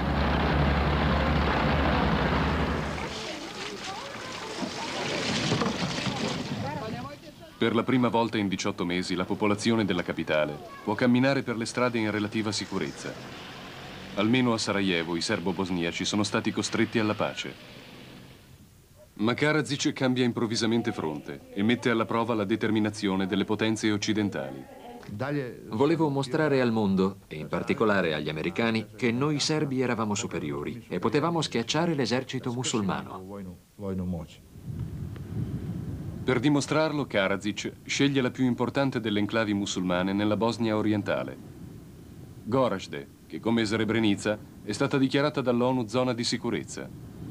Per la prima volta in 18 mesi la popolazione della capitale può camminare per le strade in relativa sicurezza. Almeno a Sarajevo i serbo-bosniaci sono stati costretti alla pace. Ma Karadzic cambia improvvisamente fronte e mette alla prova la determinazione delle potenze occidentali. Volevo mostrare al mondo, e in particolare agli americani, che noi serbi eravamo superiori e potevamo schiacciare l'esercito musulmano. Per dimostrarlo, Karadzic sceglie la più importante delle enclavi musulmane nella Bosnia orientale, Gorazde, che come Srebrenica è stata dichiarata dall'ONU zona di sicurezza.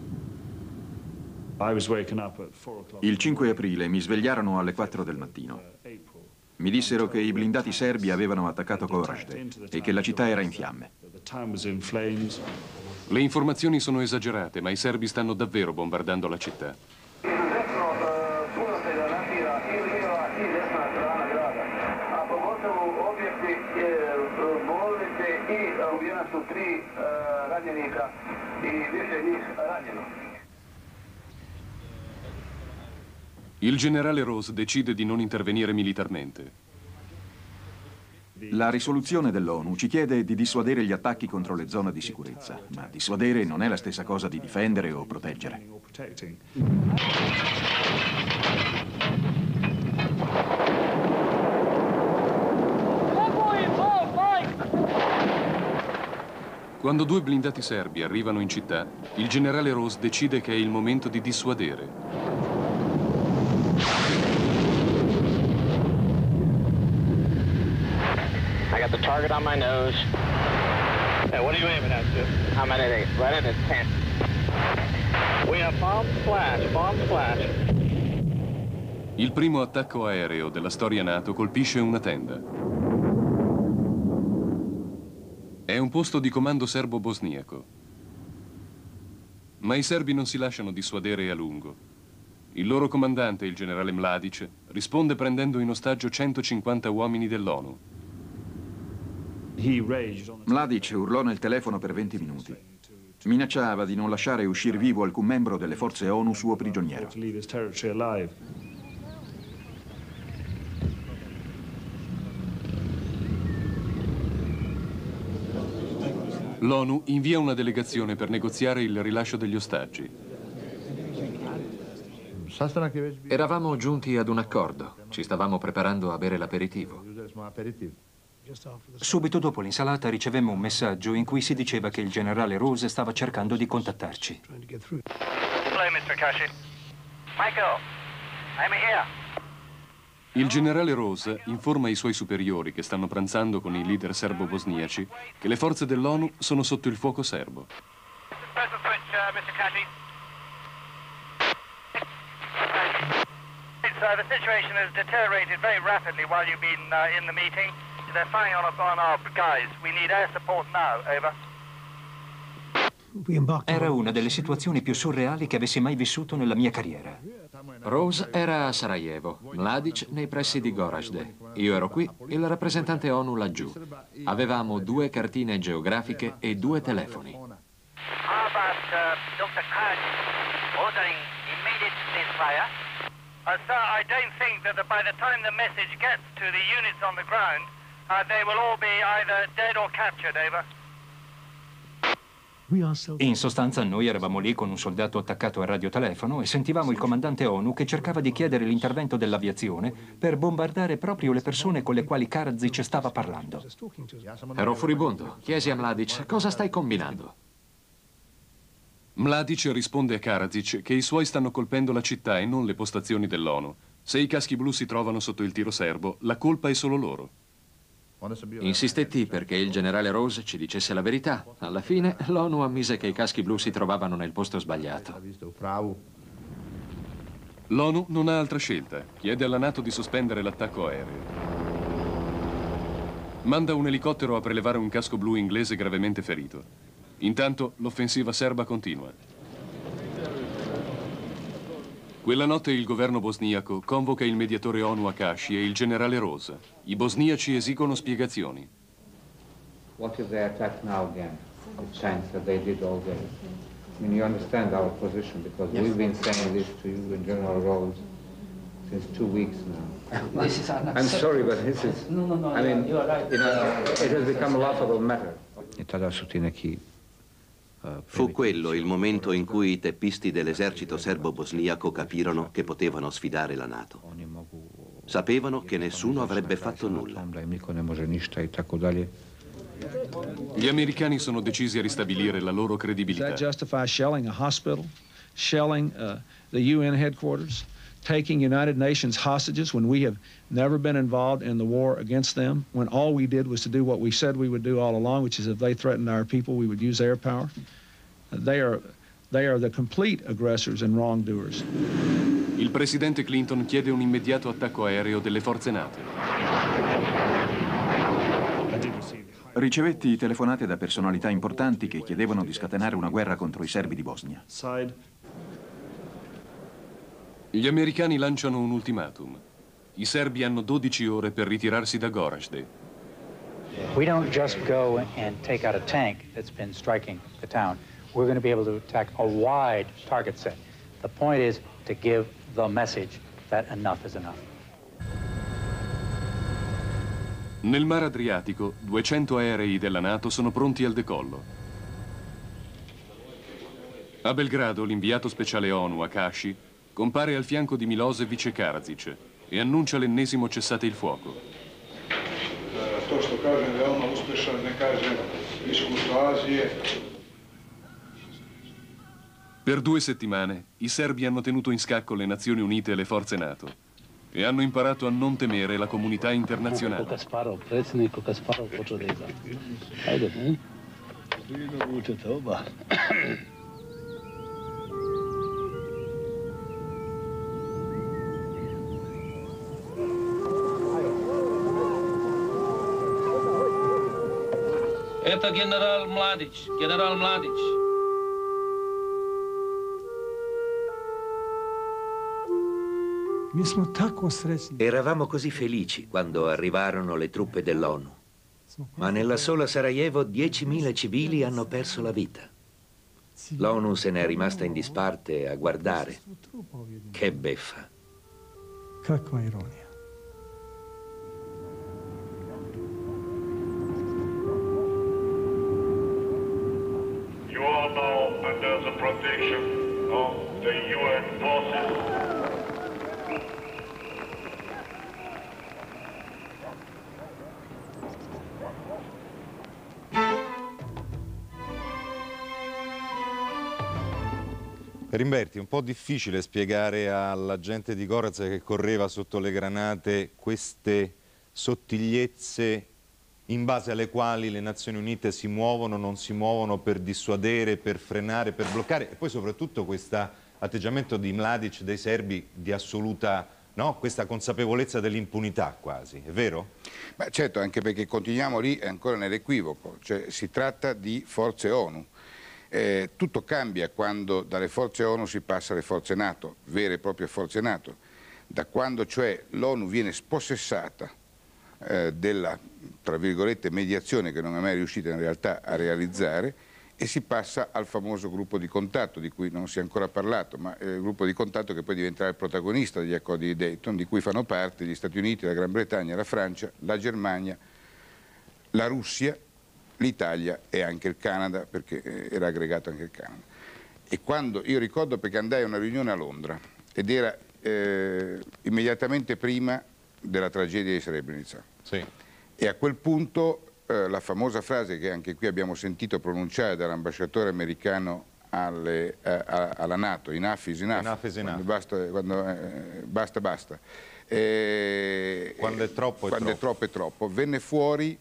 Il 5 aprile mi svegliarono alle 4 del mattino. Mi dissero che i blindati serbi avevano attaccato Gorazde e che la città era in fiamme. Le informazioni sono esagerate, ma i serbi stanno davvero bombardando la città. Il generale Rose decide di non intervenire militarmente. La risoluzione dell'ONU ci chiede di dissuadere gli attacchi contro le zone di sicurezza, ma dissuadere non è la stessa cosa di difendere o proteggere. Quando 2 blindati serbi arrivano in città, il generale Rose decide che è il momento di dissuadere. I got the target on my nose. Hey, what are you aiming at, sir? I'm at it, right at his tent. We have bomb splash, bomb splash. Il primo attacco aereo della storia NATO colpisce una tenda. È un posto di comando serbo-bosniaco. Ma i serbi non si lasciano dissuadere a lungo. Il loro comandante, il generale Mladic, risponde prendendo in ostaggio 150 uomini dell'ONU. Mladic urlò nel telefono per 20 minuti. Minacciava di non lasciare uscire vivo alcun membro delle forze ONU suo prigioniero. L'ONU invia una delegazione per negoziare il rilascio degli ostaggi. Eravamo giunti ad un accordo. Ci stavamo preparando a bere l'aperitivo. Subito dopo l'insalata ricevemmo un messaggio in cui si diceva che il generale Rose stava cercando di contattarci. Hello, Mr. Kashi. Michael, I'm here. Il generale Rose informa i suoi superiori, che stanno pranzando con i leader serbo-bosniaci, che le forze dell'ONU sono sotto il fuoco serbo. Press the switch, Mr. Kashi. The situation has deteriorated very rapidly while you've been in the meeting. They're firing on our guys. We need air support now. Over. Era una delle situazioni più surreali che avessi mai vissuto nella mia carriera. Rose era a Sarajevo, Mladic nei pressi di Gorazde. Io ero qui, il rappresentante ONU laggiù. Avevamo 2 cartine geografiche e 2 telefoni. How about Dr. Kaj ordering immediate ceasefire? Sir, I don't think that by the time the message gets to the units on the ground, they will all be either dead or captured. Over. In sostanza noi eravamo lì con un soldato attaccato al radiotelefono e sentivamo il comandante ONU che cercava di chiedere l'intervento dell'aviazione per bombardare proprio le persone con le quali Karadzic stava parlando. Ero furibondo. Chiesi a Mladic, cosa stai combinando? Mladic risponde a Karadzic che i suoi stanno colpendo la città e non le postazioni dell'ONU. Se i caschi blu si trovano sotto il tiro serbo, la colpa è solo loro. Insistetti perché il generale Rose ci dicesse la verità. Alla fine l'ONU ammise che i caschi blu si trovavano nel posto sbagliato. L'ONU non ha altra scelta. Chiede alla NATO di sospendere l'attacco aereo. Manda un elicottero a prelevare un casco blu inglese gravemente ferito. Intanto l'offensiva serba continua. Quella notte il governo bosniaco convoca il mediatore ONU Akashi e il generale Rose. I bosniaci esigono spiegazioni. What if they attack now again? The chance that they did all day. I mean, you understand our position because we've been saying this to you and General Rose since 2 weeks now. This is I'm sorry, but this is. No, I mean, you are right. it has become a laughable matter. Fu quello il momento in cui i teppisti dell'esercito serbo-bosniaco capirono che potevano sfidare la NATO. Sapevano che nessuno avrebbe fatto nulla. Gli americani sono decisi a ristabilire la loro credibilità. Does that justify shelling a hospital, shelling the UN headquarters, taking United Nations hostages when we have never been involved in the war against them, when all we did was to do what we said we would do all along, which is if they threatened our people, we would use air power? They are the complete aggressors and wrongdoers. Il presidente Clinton chiede un immediato attacco aereo delle forze NATO. Ricevetti telefonate da personalità importanti che chiedevano di scatenare una guerra contro i serbi di Bosnia. Gli americani lanciano un ultimatum. I serbi hanno 12 ore per ritirarsi da Gorazde. We don't just go and take out a tank that's been striking the town. We're going to be able to attack a wide target set. The point is to give the message that enough is enough. Nel Mar Adriatico, 200 aerei della NATO sono pronti al decollo. A Belgrado, l'inviato speciale ONU, Akashi, compare al fianco di Milosevic e Karadzic e annuncia l'ennesimo cessate il fuoco. To što kažem veoma uspešan, ne kažem iskustvo Azije. Per 2 settimane i serbi hanno tenuto in scacco le Nazioni Unite e le forze NATO e hanno imparato a non temere la comunità internazionale. Это генерал Младич, генерал Младич. Eravamo così felici quando arrivarono le truppe dell'ONU, ma nella sola Sarajevo 10.000 civili hanno perso la vita. L'ONU se n'è rimasta in disparte a guardare. Che beffa. Kakva ironija. You are now under the protection of the UN forces. Rimberti, è un po' difficile spiegare alla gente di Gorazde che correva sotto le granate queste sottigliezze in base alle quali le Nazioni Unite si muovono, non si muovono per dissuadere, per frenare, per bloccare, e poi soprattutto questo atteggiamento di Mladic, dei serbi, di assoluta, no? Questa consapevolezza dell'impunità quasi, è vero? Beh, certo, anche perché continuiamo lì ancora nell'equivoco, cioè si tratta di forze ONU. Tutto cambia quando dalle forze ONU si passa alle forze NATO, vere e proprie forze NATO, da quando cioè l'ONU viene spossessata della, tra virgolette, mediazione che non è mai riuscita in realtà a realizzare, e si passa al famoso gruppo di contatto di cui non si è ancora parlato, ma è il gruppo di contatto che poi diventerà il protagonista degli accordi di Dayton, di cui fanno parte gli Stati Uniti, la Gran Bretagna, la Francia, la Germania, la Russia, l'Italia e anche il Canada, perché era aggregato anche il Canada. E quando, io ricordo perché andai a una riunione a Londra ed era immediatamente prima della tragedia di Srebrenica. Sì. E a quel punto la famosa frase che anche qui abbiamo sentito pronunciare dall'ambasciatore americano alla NATO, enough is enough, basta basta, quando è troppo quando è troppo è troppo, venne fuori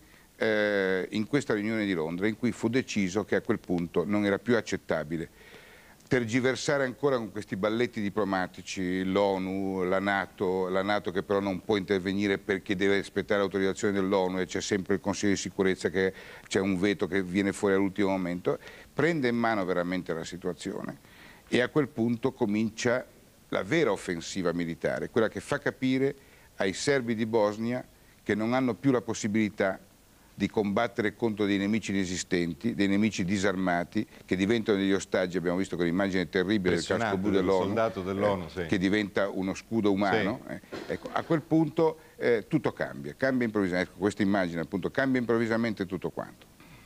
in questa riunione di Londra, in cui fu deciso che a quel punto non era più accettabile tergiversare ancora con questi balletti diplomatici, l'ONU, la NATO che però non può intervenire perché deve aspettare l'autorizzazione dell'ONU e c'è sempre il Consiglio di sicurezza che c'è un veto che viene fuori all'ultimo momento, prende in mano veramente la situazione e a quel punto comincia la vera offensiva militare, quella che fa capire ai serbi di Bosnia che non hanno più la possibilità di combattere contro dei nemici inesistenti, dei nemici disarmati, che diventano degli ostaggi. Abbiamo visto quell'immagine terribile del casco blu dell'ONU, sì, che diventa uno scudo umano. Sì. Ecco, a quel punto tutto cambia improvvisamente. Ecco, questa immagine appunto cambia improvvisamente tutto quanto.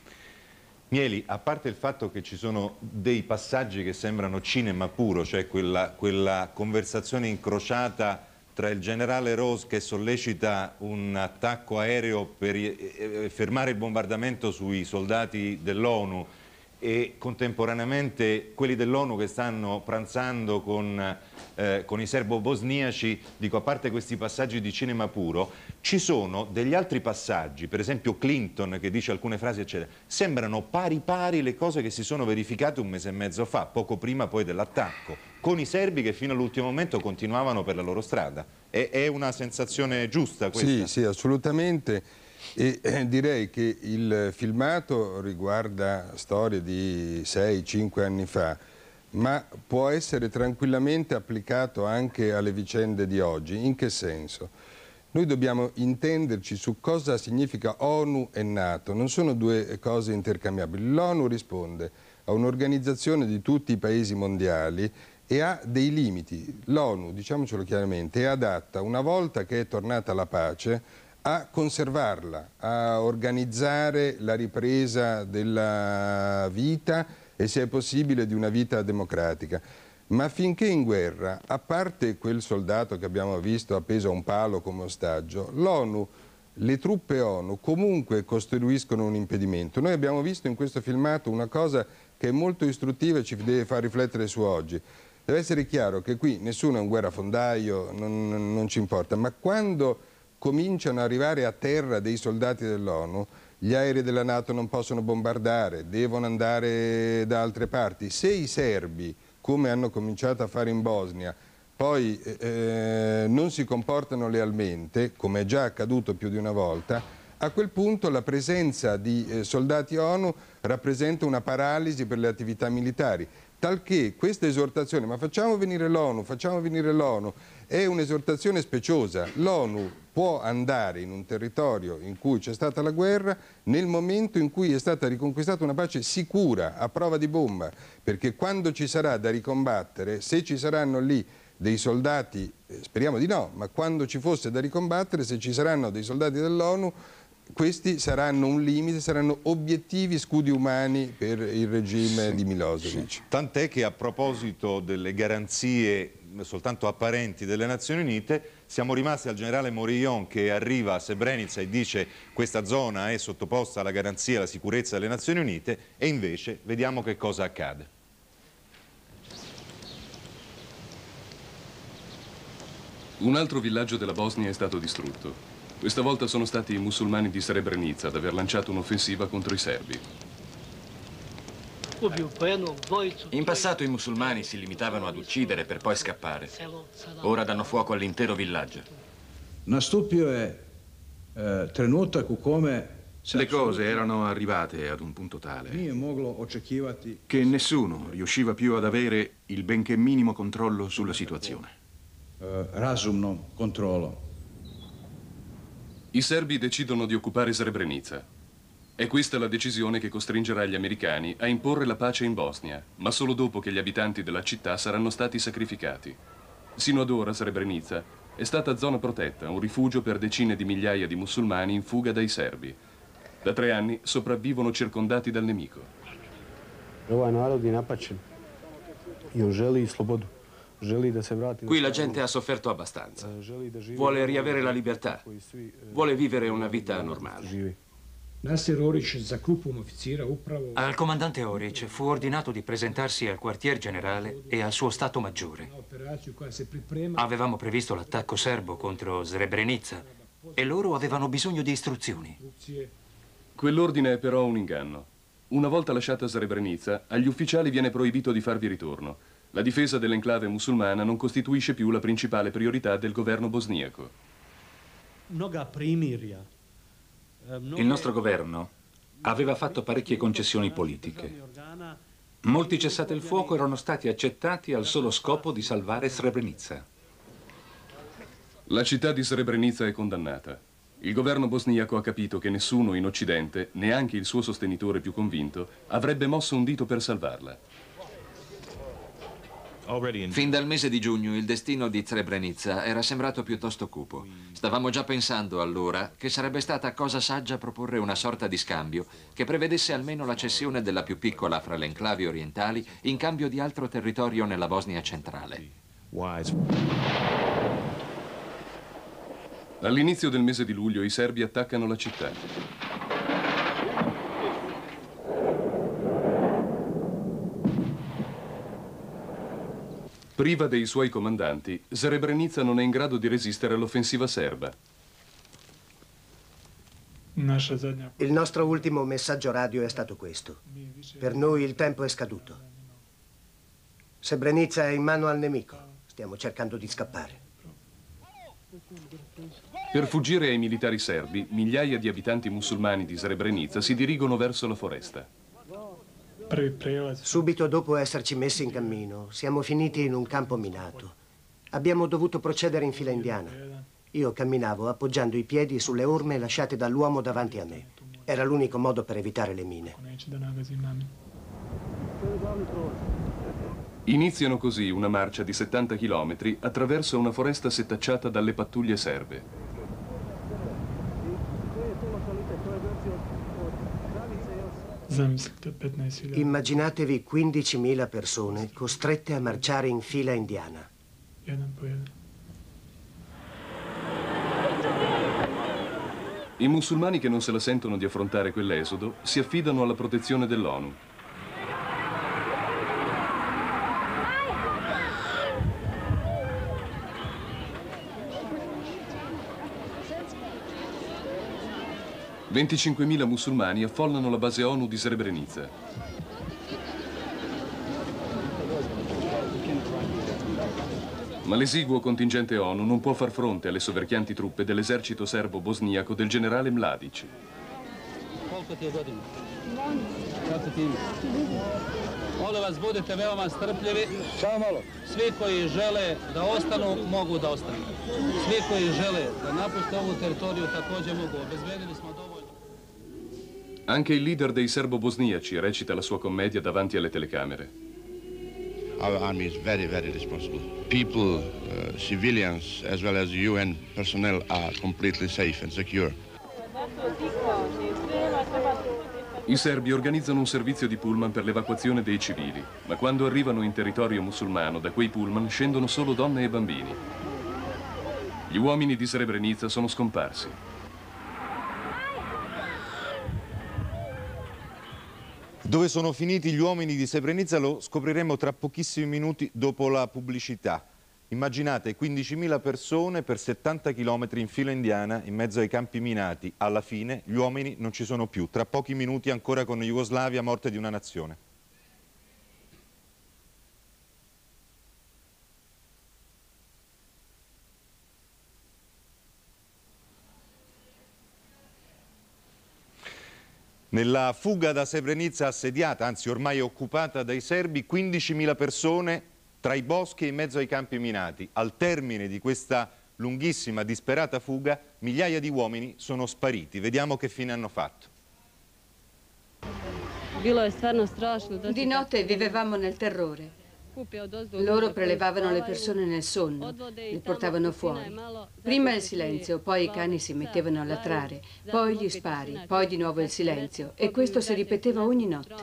Mieli, a parte il fatto che ci sono dei passaggi che sembrano cinema puro, cioè quella conversazione incrociata tra il generale Rose che sollecita un attacco aereo per fermare il bombardamento sui soldati dell'ONU e contemporaneamente quelli dell'ONU che stanno pranzando con i serbo-bosniaci, dico, a parte questi passaggi di cinema puro, ci sono degli altri passaggi, per esempio Clinton che dice alcune frasi eccetera, sembrano pari pari le cose che si sono verificate un mese e mezzo fa, poco prima poi dell'attacco, con i serbi che fino all'ultimo momento continuavano per la loro strada. È una sensazione giusta questa? Sì, sì, assolutamente. E direi che il filmato riguarda storie di 6-5 anni fa, ma può essere tranquillamente applicato anche alle vicende di oggi. In che senso? Noi dobbiamo intenderci su cosa significa ONU e NATO, non sono due cose intercambiabili. L'ONU risponde a un'organizzazione di tutti i paesi mondiali e ha dei limiti. L'ONU, diciamocelo chiaramente, è adatta, una volta che è tornata la pace, a conservarla, a organizzare la ripresa della vita e, se è possibile, di una vita democratica. Ma finché in guerra, a parte quel soldato che abbiamo visto appeso a un palo come ostaggio, l'ONU, le truppe ONU comunque costituiscono un impedimento. Noi abbiamo visto in questo filmato una cosa che è molto istruttiva e ci deve far riflettere su oggi. Deve essere chiaro che qui nessuno è un guerrafondaio, non ci importa, ma quando cominciano ad arrivare a terra dei soldati dell'ONU, gli aerei della NATO non possono bombardare, devono andare da altre parti. Se i serbi, come hanno cominciato a fare in Bosnia, poi non si comportano lealmente, come è già accaduto più di una volta, a quel punto la presenza di soldati ONU rappresenta una paralisi per le attività militari. Talché questa esortazione, ma facciamo venire l'ONU, è un'esortazione speciosa. L'ONU può andare in un territorio in cui c'è stata la guerra nel momento in cui è stata riconquistata una pace sicura, a prova di bomba, perché quando ci sarà da ricombattere, se ci saranno lì dei soldati, speriamo di no, ma quando ci fosse da ricombattere, se ci saranno dei soldati dell'ONU, questi saranno un limite, saranno obiettivi scudi umani per il regime di Milosevic. Tant'è che a proposito delle garanzie soltanto apparenti delle Nazioni Unite, siamo rimasti al generale Morillon che arriva a Srebrenica e dice questa zona è sottoposta alla garanzia e alla sicurezza delle Nazioni Unite, e invece vediamo che cosa accade. Un altro villaggio della Bosnia è stato distrutto. Questa volta sono stati i musulmani di Srebrenica ad aver lanciato un'offensiva contro i serbi. In passato i musulmani si limitavano ad uccidere per poi scappare. Ora danno fuoco all'intero villaggio. Nastupio je trenutak u kome le cose erano arrivate ad un punto tale nije moglo očekivati che nessuno riusciva più ad avere il benché minimo controllo sulla situazione. razumnom kontrolom. I serbi decidono di occupare Srebrenica. È questa la decisione che costringerà gli americani a imporre la pace in Bosnia, ma solo dopo che gli abitanti della città saranno stati sacrificati. Sino ad ora Srebrenica è stata zona protetta, un rifugio per decine di migliaia di musulmani in fuga dai serbi. Da 3 anni sopravvivono circondati dal nemico. Ovaj narod je napačen i on želi slobodu. Qui la gente ha sofferto abbastanza. Vuole riavere la libertà. Vuole vivere una vita normale. Al comandante Oric fu ordinato di presentarsi al quartier generale e al suo stato maggiore. Avevamo previsto l'attacco serbo contro Srebrenica e loro avevano bisogno di istruzioni. Quell'ordine è però un inganno. Una volta lasciata Srebrenica, agli ufficiali viene proibito di farvi ritorno. La difesa dell'enclave musulmana non costituisce più la principale priorità del governo bosniaco. Il nostro governo aveva fatto parecchie concessioni politiche. Molti cessate il fuoco erano stati accettati al solo scopo di salvare Srebrenica. La città di Srebrenica è condannata. Il governo bosniaco ha capito che nessuno in Occidente, neanche il suo sostenitore più convinto, avrebbe mosso un dito per salvarla. Fin dal mese di giugno il destino di Srebrenica era sembrato piuttosto cupo. Stavamo già pensando allora che sarebbe stata cosa saggia proporre una sorta di scambio che prevedesse almeno la cessione della più piccola fra le enclavi orientali in cambio di altro territorio nella Bosnia centrale. All'inizio del mese di luglio i serbi attaccano la città. Priva dei suoi comandanti, Srebrenica non è in grado di resistere all'offensiva serba. Il nostro ultimo messaggio radio è stato questo. Per noi il tempo è scaduto. Srebrenica è in mano al nemico. Stiamo cercando di scappare. Per fuggire ai militari serbi, migliaia di abitanti musulmani di Srebrenica si dirigono verso la foresta. Subito dopo esserci messi in cammino, siamo finiti in un campo minato. Abbiamo dovuto procedere in fila indiana. Io camminavo appoggiando i piedi sulle orme lasciate dall'uomo davanti a me. Era l'unico modo per evitare le mine. Iniziano così una marcia di 70 chilometri attraverso una foresta setacciata dalle pattuglie serbe. Immaginatevi 15.000 persone costrette a marciare in fila indiana. I musulmani che non se la sentono di affrontare quell'esodo si affidano alla protezione dell'ONU. «25.000 musulmani affollano la base ONU di Srebrenica. Ma l'esiguo contingente ONU non può far fronte alle soverchianti truppe dell'esercito serbo-bosniaco del generale Mladić. Molim vas, budite veoma strpljivi. Svi koji žele da ostanu, mogu da ostanu. Svi koji žele da napuste ovu teritoriju također mogu. Obezbedili smo dovoljno. Anche il leader dei serbo-bosniaci recita la sua commedia davanti alle telecamere. Our army is very, very responsible. People, civilians, as well as UN personnel are completely safe and secure. I serbi organizzano un servizio di pullman per l'evacuazione dei civili, ma quando arrivano in territorio musulmano, da quei pullman scendono solo donne e bambini. Gli uomini di Srebrenica sono scomparsi. Dove sono finiti gli uomini di Srebrenica lo scopriremo tra pochissimi minuti dopo la pubblicità. Immaginate 15.000 persone per 70 chilometri in fila indiana in mezzo ai campi minati. Alla fine gli uomini non ci sono più. Tra pochi minuti ancora con Jugoslavia, morte di una nazione. Nella fuga da Srebrenica assediata, anzi ormai occupata dai serbi, 15.000 persone tra i boschi e in mezzo ai campi minati. Al termine di questa lunghissima, disperata fuga, migliaia di uomini sono spariti. Vediamo che fine hanno fatto. Di notte vivevamo nel terrore. Loro prelevavano le persone nel sonno, le portavano fuori. Prima il silenzio, poi i cani si mettevano a latrare, poi gli spari, poi di nuovo il silenzio. E questo si ripeteva ogni notte.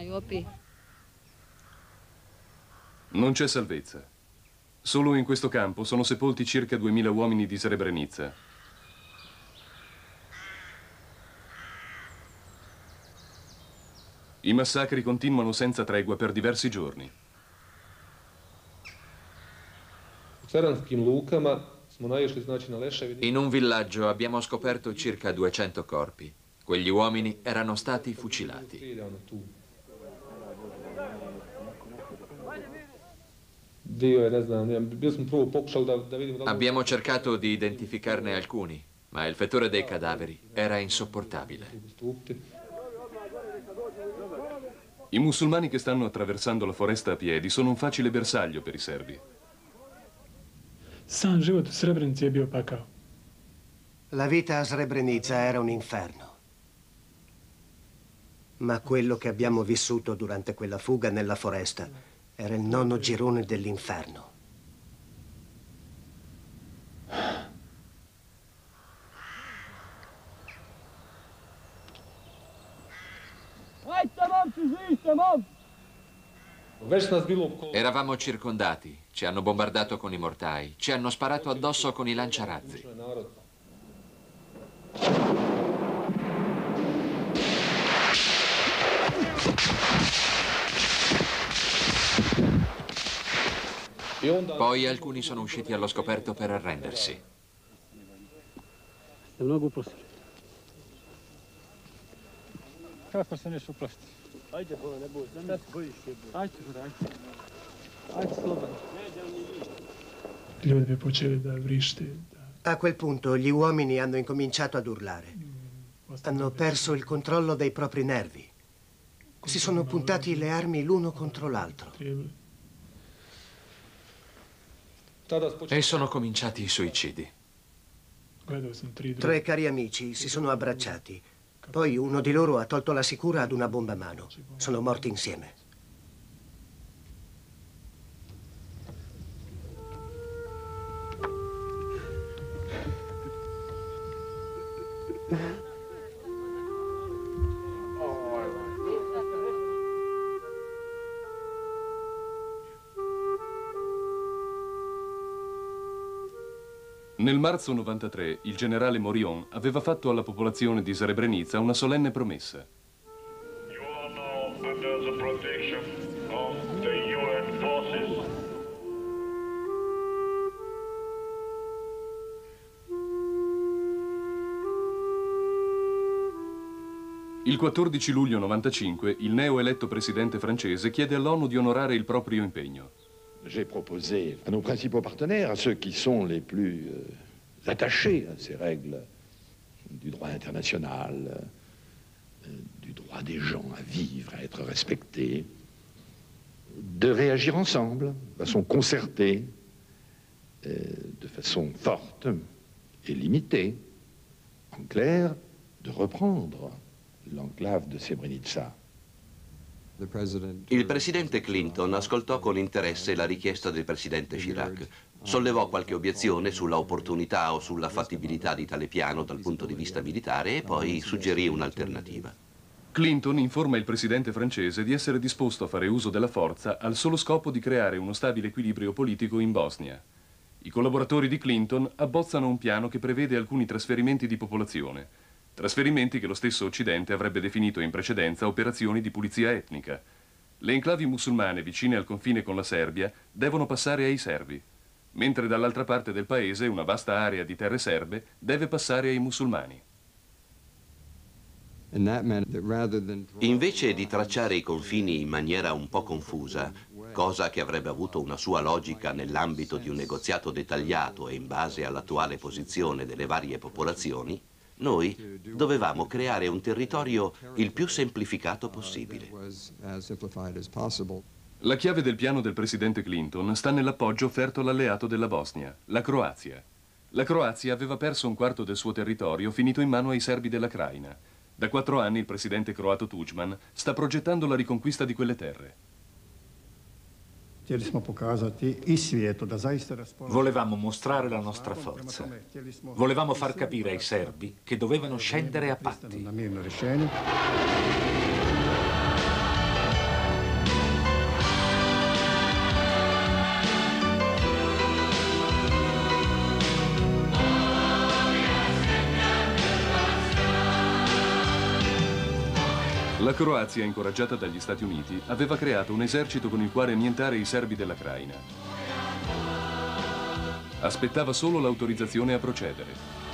Non c'è salvezza. Solo in questo campo sono sepolti circa 2000 uomini di Srebrenica. I massacri continuano senza tregua per diversi giorni. In un villaggio abbiamo scoperto circa 200 corpi. Quegli uomini erano stati fucilati. Abbiamo cercato di identificarne alcuni, ma il fetore dei cadaveri era insopportabile. I musulmani che stanno attraversando la foresta a piedi sono un facile bersaglio per i serbi. La vita a Srebrenica era un inferno. Ma quello che abbiamo vissuto durante quella fuga nella foresta era il 9° girone dell'inferno. Eravamo circondati, ci hanno bombardato con i mortai, ci hanno sparato addosso con i lanciarazzi. Poi alcuni sono usciti allo scoperto per arrendersi. A quel punto gli uomini hanno incominciato ad urlare. Hanno perso il controllo dei propri nervi. Si sono puntati le armi l'uno contro l'altro. E sono cominciati i suicidi. 3 cari amici si sono abbracciati. Poi uno di loro ha tolto la sicura ad una bomba a mano. Sono morti insieme. Nel marzo 93 il generale Morion aveva fatto alla popolazione di Srebrenica una solenne promessa. You are now under the protection of the UN forces. Il 14 luglio 95 il neoeletto presidente francese chiede all'ONU di onorare il proprio impegno. J'ai proposé à nos principaux partenaires, à ceux qui sont les plus attachés à ces règles du droit international, du droit des gens à vivre, à être respectés, de réagir ensemble, de façon concertée, de façon forte et limitée, en clair, de reprendre l'enclave de Srebrenica. Il presidente Clinton ascoltò con interesse la richiesta del presidente Chirac. Sollevò qualche obiezione sulla opportunità o sulla fattibilità di tale piano dal punto di vista militare e poi suggerì un'alternativa. Clinton informa il presidente francese di essere disposto a fare uso della forza al solo scopo di creare uno stabile equilibrio politico in Bosnia. I collaboratori di Clinton abbozzano un piano che prevede alcuni trasferimenti di popolazione. Trasferimenti che lo stesso Occidente avrebbe definito in precedenza operazioni di pulizia etnica. Le enclavi musulmane vicine al confine con la Serbia devono passare ai serbi. mentre dall'altra parte del paese una vasta area di terre serbe deve passare ai musulmani. Invece di tracciare i confini in maniera un po' confusa, cosa che avrebbe avuto una sua logica nell'ambito di un negoziato dettagliato e in base all'attuale posizione delle varie popolazioni, noi dovevamo creare un territorio il più semplificato possibile. La chiave del piano del presidente Clinton sta nell'appoggio offerto all'alleato della Bosnia, la Croazia. La Croazia aveva perso un quarto del suo territorio finito in mano ai serbi della Krajina. Da 4 anni il presidente croato Tuđman sta progettando la riconquista di quelle terre. Volevamo mostrare la nostra forza. Volevamo far capire ai serbi che dovevano scendere a patti. La Croazia, incoraggiata dagli Stati Uniti, aveva creato un esercito con il quale annientare i serbi della Krajina. Aspettava solo l'autorizzazione a procedere.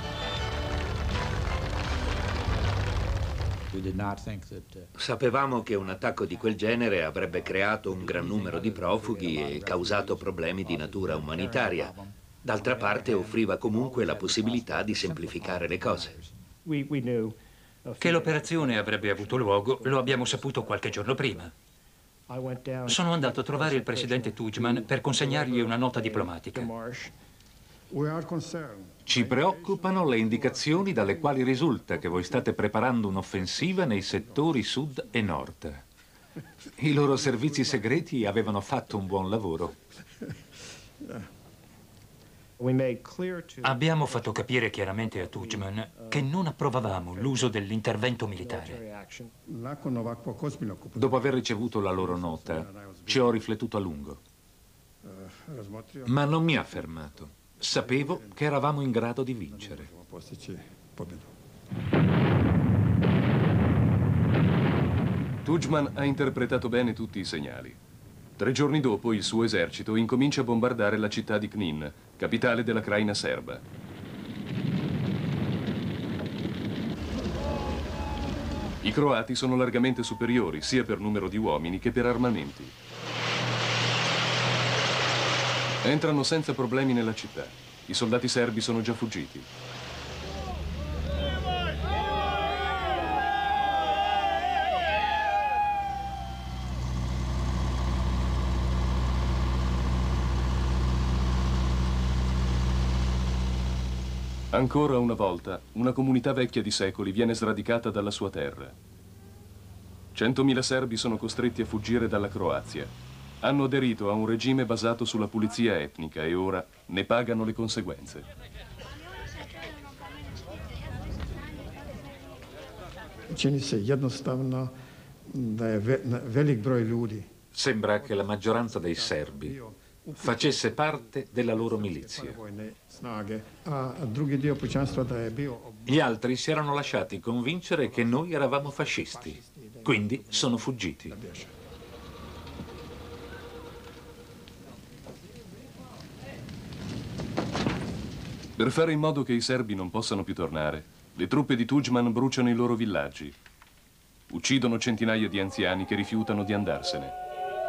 Sapevamo che un attacco di quel genere avrebbe creato un gran numero di profughi e causato problemi di natura umanitaria. D'altra parte offriva comunque la possibilità di semplificare le cose. Che l'operazione avrebbe avuto luogo lo abbiamo saputo qualche giorno prima. Sono andato a trovare il presidente Tuđman per consegnargli una nota diplomatica. Ci preoccupano le indicazioni dalle quali risulta che voi state preparando un'offensiva nei settori sud e nord. I loro servizi segreti avevano fatto un buon lavoro. Abbiamo fatto capire chiaramente a Tuđman che non approvavamo l'uso dell'intervento militare. Dopo aver ricevuto la loro nota, ci ho riflettuto a lungo. Ma non mi ha fermato. Sapevo che eravamo in grado di vincere. Tuđman ha interpretato bene tutti i segnali. 3 giorni dopo il suo esercito incomincia a bombardare la città di Knin, capitale della Krajina serba. I croati sono largamente superiori, sia per numero di uomini che per armamenti. Entrano senza problemi nella città. I soldati serbi sono già fuggiti. Ancora una volta, una comunità vecchia di secoli viene sradicata dalla sua terra. 100.000 serbi sono costretti a fuggire dalla Croazia. Hanno aderito a un regime basato sulla pulizia etnica e ora ne pagano le conseguenze. Sembra che la maggioranza dei serbi facesse parte della loro milizia. Gli altri si erano lasciati convincere che noi eravamo fascisti, quindi sono fuggiti. Per fare in modo che i serbi non possano più tornare, le truppe di Tuđman bruciano i loro villaggi. Uccidono centinaia di anziani che rifiutano di andarsene.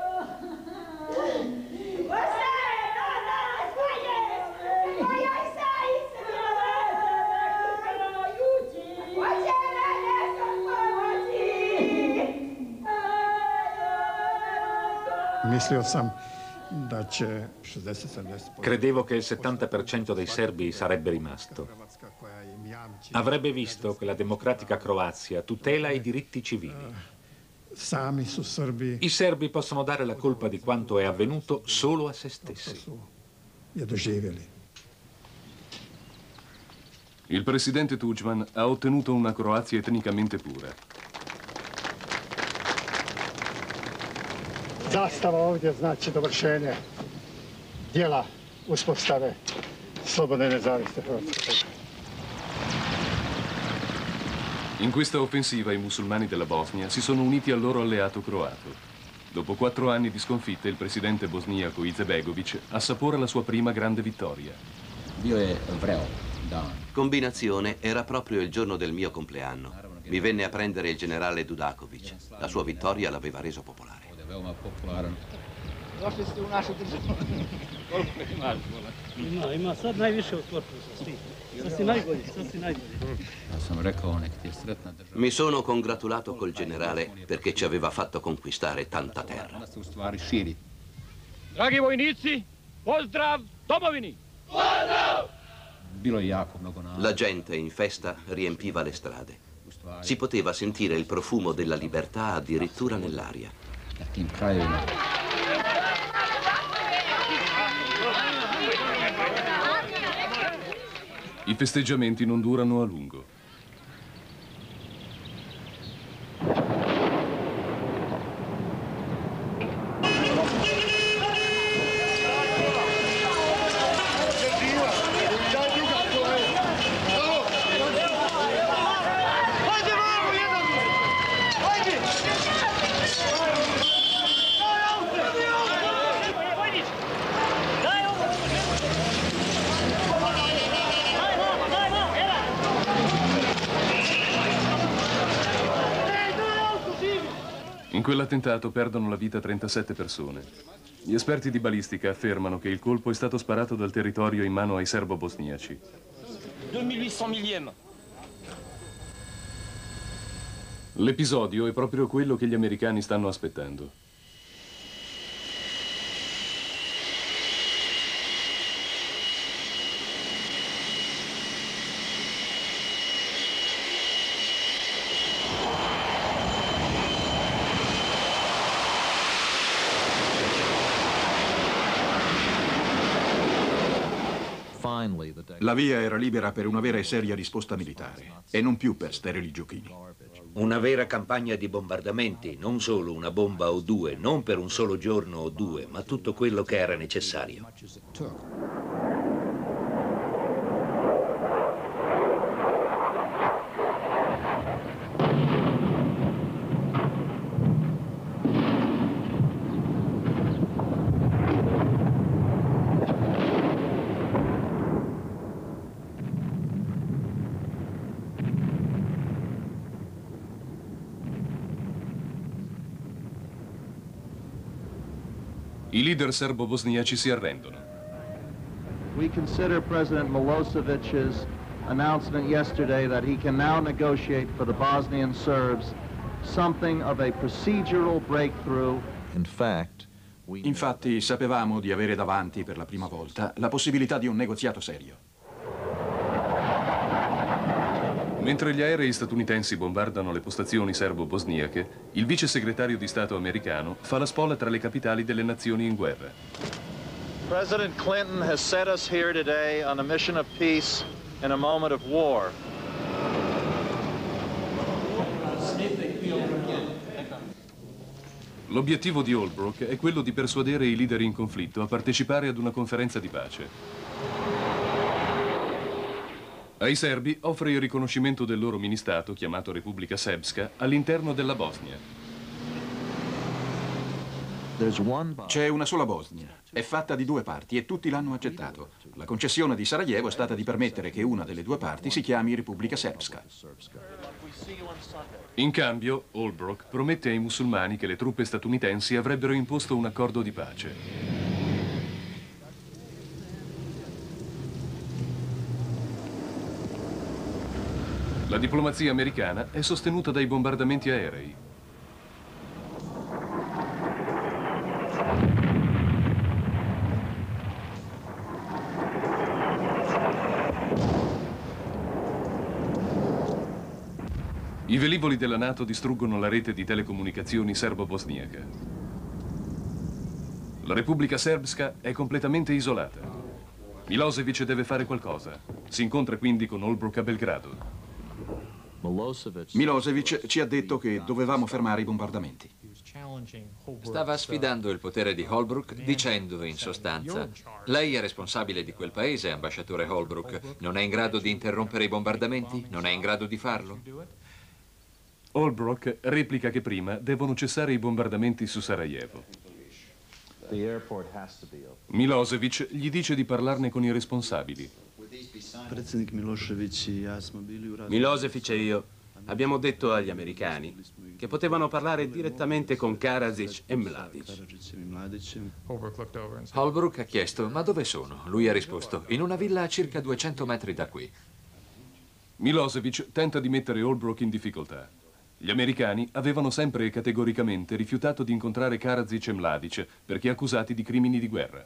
Credevo che il 70% dei serbi sarebbe rimasto. Avrebbe visto che la democratica Croazia tutela i diritti civili. I serbi possono dare la colpa di quanto è avvenuto solo a se stessi. Il presidente Tuđman ha ottenuto una Croazia etnicamente pura. Zastava ovdje znači dovršenje dijela uspostave slobodne e nezavisne Hrvatske. In questa offensiva i musulmani della Bosnia si sono uniti al loro alleato croato. Dopo 4 anni di sconfitte, il presidente bosniaco Izetbegović assapora la sua prima grande vittoria. Combinazione, era proprio il giorno del mio compleanno. Mi venne a prendere il generale Dudaković. La sua vittoria l'aveva reso popolare. Došli ste u našu državu. Koliko imaš? Ima sad najviše od korpusa, svi. Sad si najbolji, sad si najbolji. Ja sam rekao, nek ti je sretna država. Mi sono congratulato col generale perché ci aveva fatto conquistare tanta terra. Dragi vojnici, pozdrav domovini! Pozdrav! La gente in festa riempiva le strade. Si poteva sentire il profumo della libertà addirittura nell'aria. I festeggiamenti non durano a lungo. In quell'attentato perdono la vita 37 persone. Gli esperti di balistica affermano che il colpo è stato sparato dal territorio in mano ai serbo-bosniaci. 2800 millième. L'episodio è proprio quello che gli americani stanno aspettando. La via era libera per una vera e seria risposta militare e non più per sterili giochini. Una vera campagna di bombardamenti, non solo una bomba o due, non per un solo giorno o due, ma tutto quello che era necessario. I leader serbo-bosniaci si arrendono. We consider President Milosevic's announcement yesterday that he can now negotiate for the Bosnian Serbs something of a procedural breakthrough. Infatti sapevamo di avere davanti per la prima volta la possibilità di un negoziato serio. Mentre gli aerei statunitensi bombardano le postazioni serbo-bosniache, il vice segretario di Stato americano fa la spola tra le capitali delle nazioni in guerra. President Clinton has set us here today on a mission of peace in a moment of war. L'obiettivo di Holbrooke è quello di persuadere i leader in conflitto a partecipare ad una conferenza di pace. Ai serbi offre il riconoscimento del loro mini-stato, chiamato Repubblica Srpska, all'interno della Bosnia. C'è una sola Bosnia, è fatta di due parti e tutti l'hanno accettato. La concessione di Sarajevo è stata di permettere che una delle due parti si chiami Repubblica Srpska. In cambio, Holbrooke promette ai musulmani che le truppe statunitensi avrebbero imposto un accordo di pace. La diplomazia americana è sostenuta dai bombardamenti aerei. I velivoli della NATO distruggono la rete di telecomunicazioni serbo-bosniaca. La Repubblica Srpska è completamente isolata. Milosevic deve fare qualcosa. Si incontra quindi con Holbrooke a Belgrado. Milosevic ci ha detto che dovevamo fermare i bombardamenti. Stava sfidando il potere di Holbrooke dicendo, in sostanza, lei è responsabile di quel paese, ambasciatore Holbrooke. Non è in grado di interrompere i bombardamenti? Non è in grado di farlo? Holbrooke replica che prima devono cessare i bombardamenti su Sarajevo. Milosevic gli dice di parlarne con i responsabili. Milosevic e io abbiamo detto agli americani che potevano parlare direttamente con Karadzic e Mladic. Holbrooke ha chiesto: ma dove sono? Lui ha risposto: in una villa a circa 200 metri da qui. Milosevic tenta di mettere Holbrooke in difficoltà. Gli americani avevano sempre e categoricamente rifiutato di incontrare Karadzic e Mladic perché accusati di crimini di guerra.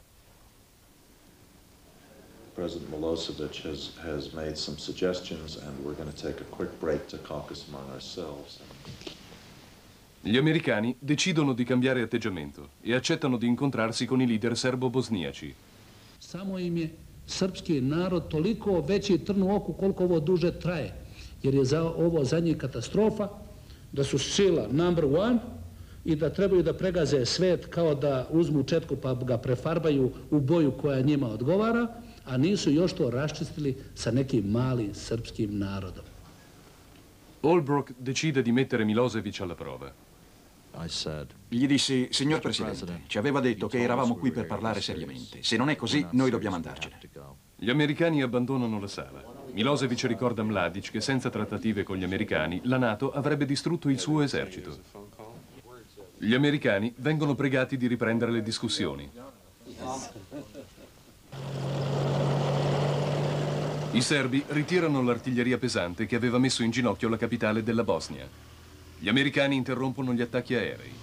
President Milosevic has made some suggestions, and we're going to take a quick break to caucus among ourselves. Gli americani decidono di cambiare atteggiamento e accettano di incontrarsi con i leader serbo-bosniaci. Samo im je srpski narod toliko veći trn u oku koliko ovo duže traje, jer je ovo za njih katastrofa, da su sila number one i da trebaju da pregaze svet kao da uzmu četku pa ga prefarbaju u boju koja njima odgovara, a nisu još to raščistili sa nekim malim srpskim narodom. Holbrooke decide di mettere Milosevic alla prova. Gli dissi: signor Presidente, ci aveva detto che eravamo qui per parlare seriamente. Se non è così, noi dobbiamo andarcene. Gli americani abbandonano la sala. Milosevic ricorda Mladic che senza trattative con gli americani la NATO avrebbe distrutto il suo esercito. Gli americani vengono pregati di riprendere le discussioni. I serbi ritirano l'artiglieria pesante che aveva messo in ginocchio la capitale della Bosnia. Gli americani interrompono gli attacchi aerei.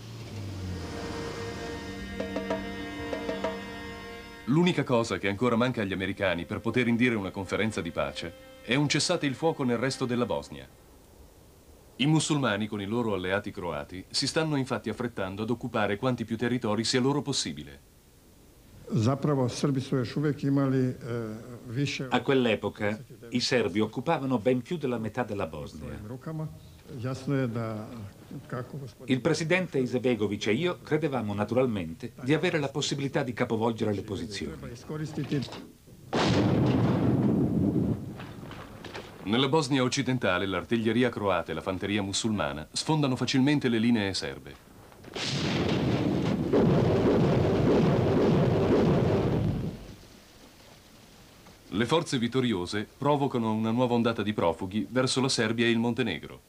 L'unica cosa che ancora manca agli americani per poter indire una conferenza di pace è un cessate il fuoco nel resto della Bosnia. I musulmani, con i loro alleati croati, si stanno infatti affrettando ad occupare quanti più territori sia loro possibile. A quell'epoca i serbi occupavano ben più della metà della Bosnia. Il presidente Izetbegovic e io credevamo naturalmente di avere la possibilità di capovolgere le posizioni. Nella Bosnia occidentale l'artiglieria croata e la fanteria musulmana sfondano facilmente le linee serbe. Le forze vittoriose provocano una nuova ondata di profughi verso la Serbia e il Montenegro.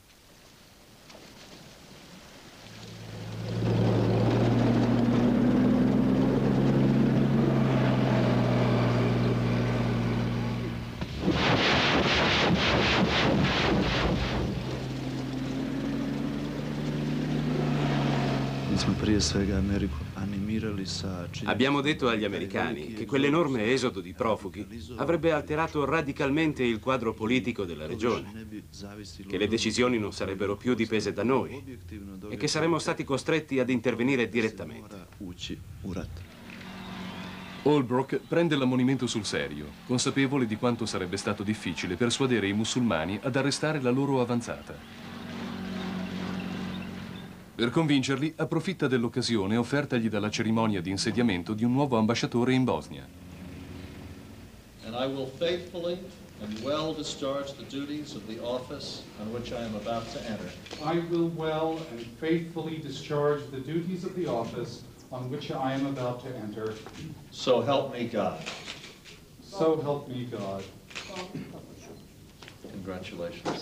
Abbiamo detto agli americani che quell'enorme esodo di profughi avrebbe alterato radicalmente il quadro politico della regione, che le decisioni non sarebbero più dipese da noi e che saremmo stati costretti ad intervenire direttamente. Holbrooke prende l'ammonimento sul serio, consapevole di quanto sarebbe stato difficile persuadere i musulmani ad arrestare la loro avanzata. Per convincerli, approfitta dell'occasione offertagli dalla cerimonia di insediamento di un nuovo ambasciatore in Bosnia. And I will faithfully and well discharge the duties of the office on which I am about to enter. I will well and faithfully discharge the duties of the office on which I am about to enter. So help me God. So help me God. Congratulations.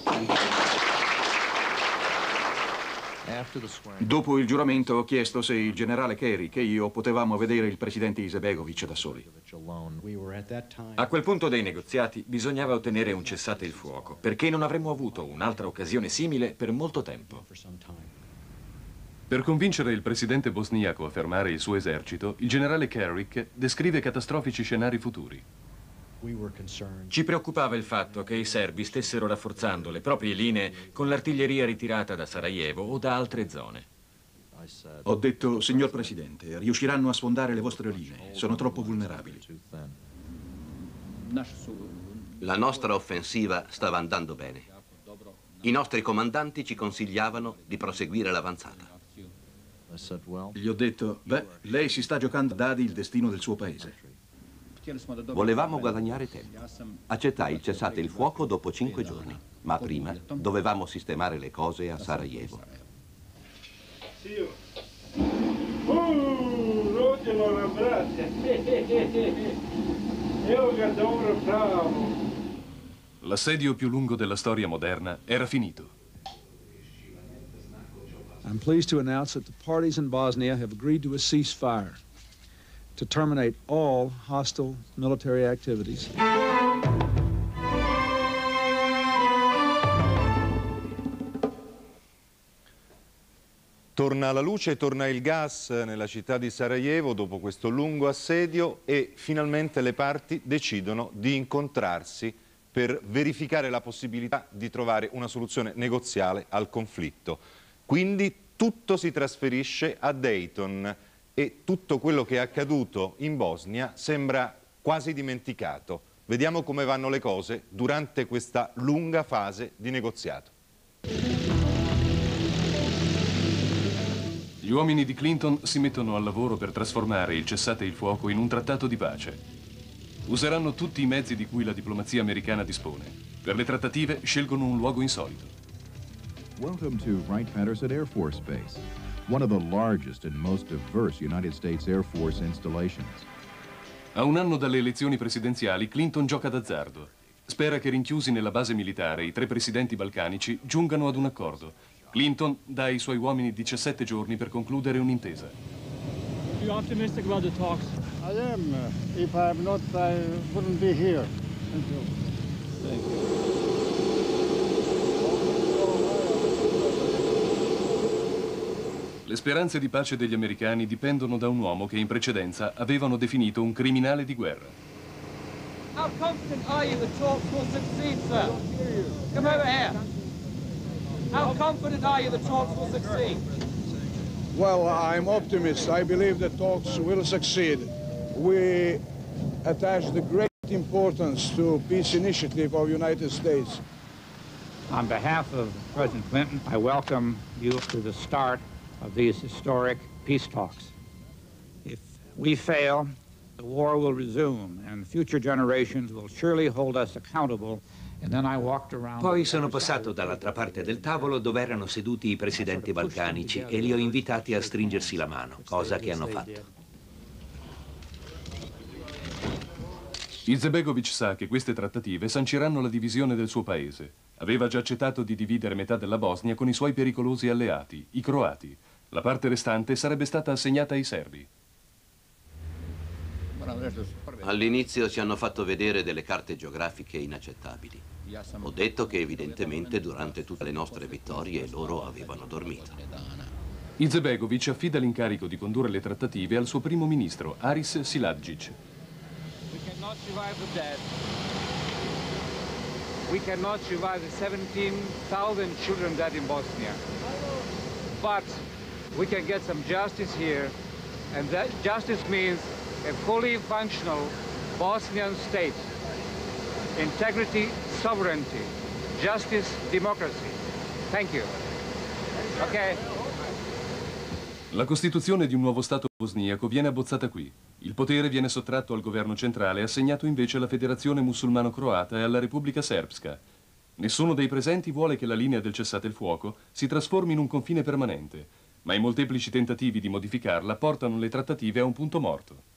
Dopo il giuramento ho chiesto se il generale Kerik e io potevamo vedere il presidente Izetbegovic da soli. A quel punto dei negoziati bisognava ottenere un cessate il fuoco, perché non avremmo avuto un'altra occasione simile per molto tempo. Per convincere il presidente bosniaco a fermare il suo esercito, il generale Kerik descrive catastrofici scenari futuri. Ci preoccupava il fatto che i serbi stessero rafforzando le proprie linee con l'artiglieria ritirata da Sarajevo o da altre zone. Ho detto: signor Presidente, riusciranno a sfondare le vostre linee, sono troppo vulnerabili. La nostra offensiva stava andando bene. I nostri comandanti ci consigliavano di proseguire l'avanzata. Gli ho detto: beh, lei si sta giocando a dadi il destino del suo paese. Volevamo guadagnare tempo. Accettai il cessate il fuoco dopo 5 giorni, ma prima dovevamo sistemare le cose a Sarajevo. L'assedio più lungo della storia moderna era finito. I'm pleased to announce that the parties in Bosnia have agreed to a ceasefire to terminate all hostile military activities. Torna la luce, torna il gas nella città di Sarajevo dopo questo lungo assedio e finalmente le parti decidono di incontrarsi per verificare la possibilità di trovare una soluzione negoziale al conflitto. Quindi tutto si trasferisce a Dayton e tutto quello che è accaduto in Bosnia sembra quasi dimenticato. Vediamo come vanno le cose durante questa lunga fase di negoziato. Gli uomini di Clinton si mettono al lavoro per trasformare il cessate il fuoco in un trattato di pace. Useranno tutti i mezzi di cui la diplomazia americana dispone. Per le trattative scelgono un luogo insolito. Welcome to Wright-Patterson Air Force Base, one of the largest and most diverse United States Air Force installations. A un anno dalle elezioni presidenziali, Clinton gioca d'azzardo. Spera che rinchiusi nella base militare i 3 presidenti balcanici giungano ad un accordo. Clinton dà ai suoi uomini 17 giorni per concludere un'intesa. Are you optimistic about the talks? I am. If I'm not, I wouldn't be here. Thank you. Le speranze di pace degli americani dipendono da un uomo che in precedenza avevano definito un criminale di guerra. How confident are you the talks will succeed, sir? Come over here. How confident are you the talks will succeed? Well, I'm optimist. I believe the talks will succeed. We attach the great importance to peace initiative of the United States. On behalf of President Clinton, I welcome you to the start of these historic peace talks. If we fail, the war will resume and future generations will surely hold us accountable. And then I walked around. Poi sono passato dall'altra parte del tavolo dove erano seduti i presidenti balcanici e li ho invitati a stringersi la mano, cosa che hanno fatto. Izetbegovic sa che queste trattative sanciranno la divisione del suo paese. Aveva già accettato di dividere metà della Bosnia con i suoi pericolosi alleati, i croati. La parte restante sarebbe stata assegnata ai serbi. All'inizio ci hanno fatto vedere delle carte geografiche inaccettabili. Ho detto che evidentemente durante tutte le nostre vittorie loro avevano dormito. Izetbegovic affida l'incarico di condurre le trattative al suo primo ministro, Aris Siladžić. We cannot survive the 17,000 children dead in Bosnia. But we can get some justice here, and that justice means a fully functional Bosnian state. Integrity, sovereignty, justice, democracy. Thank you. Okay. La costituzione di un nuovo Stato bosniaco viene abbozzata qui. Il potere viene sottratto al governo centrale e assegnato invece alla Federazione Musulmano-Croata e alla Repubblica Srpska. Nessuno dei presenti vuole che la linea del cessate il fuoco si trasformi in un confine permanente, ma i molteplici tentativi di modificarla portano le trattative a un punto morto.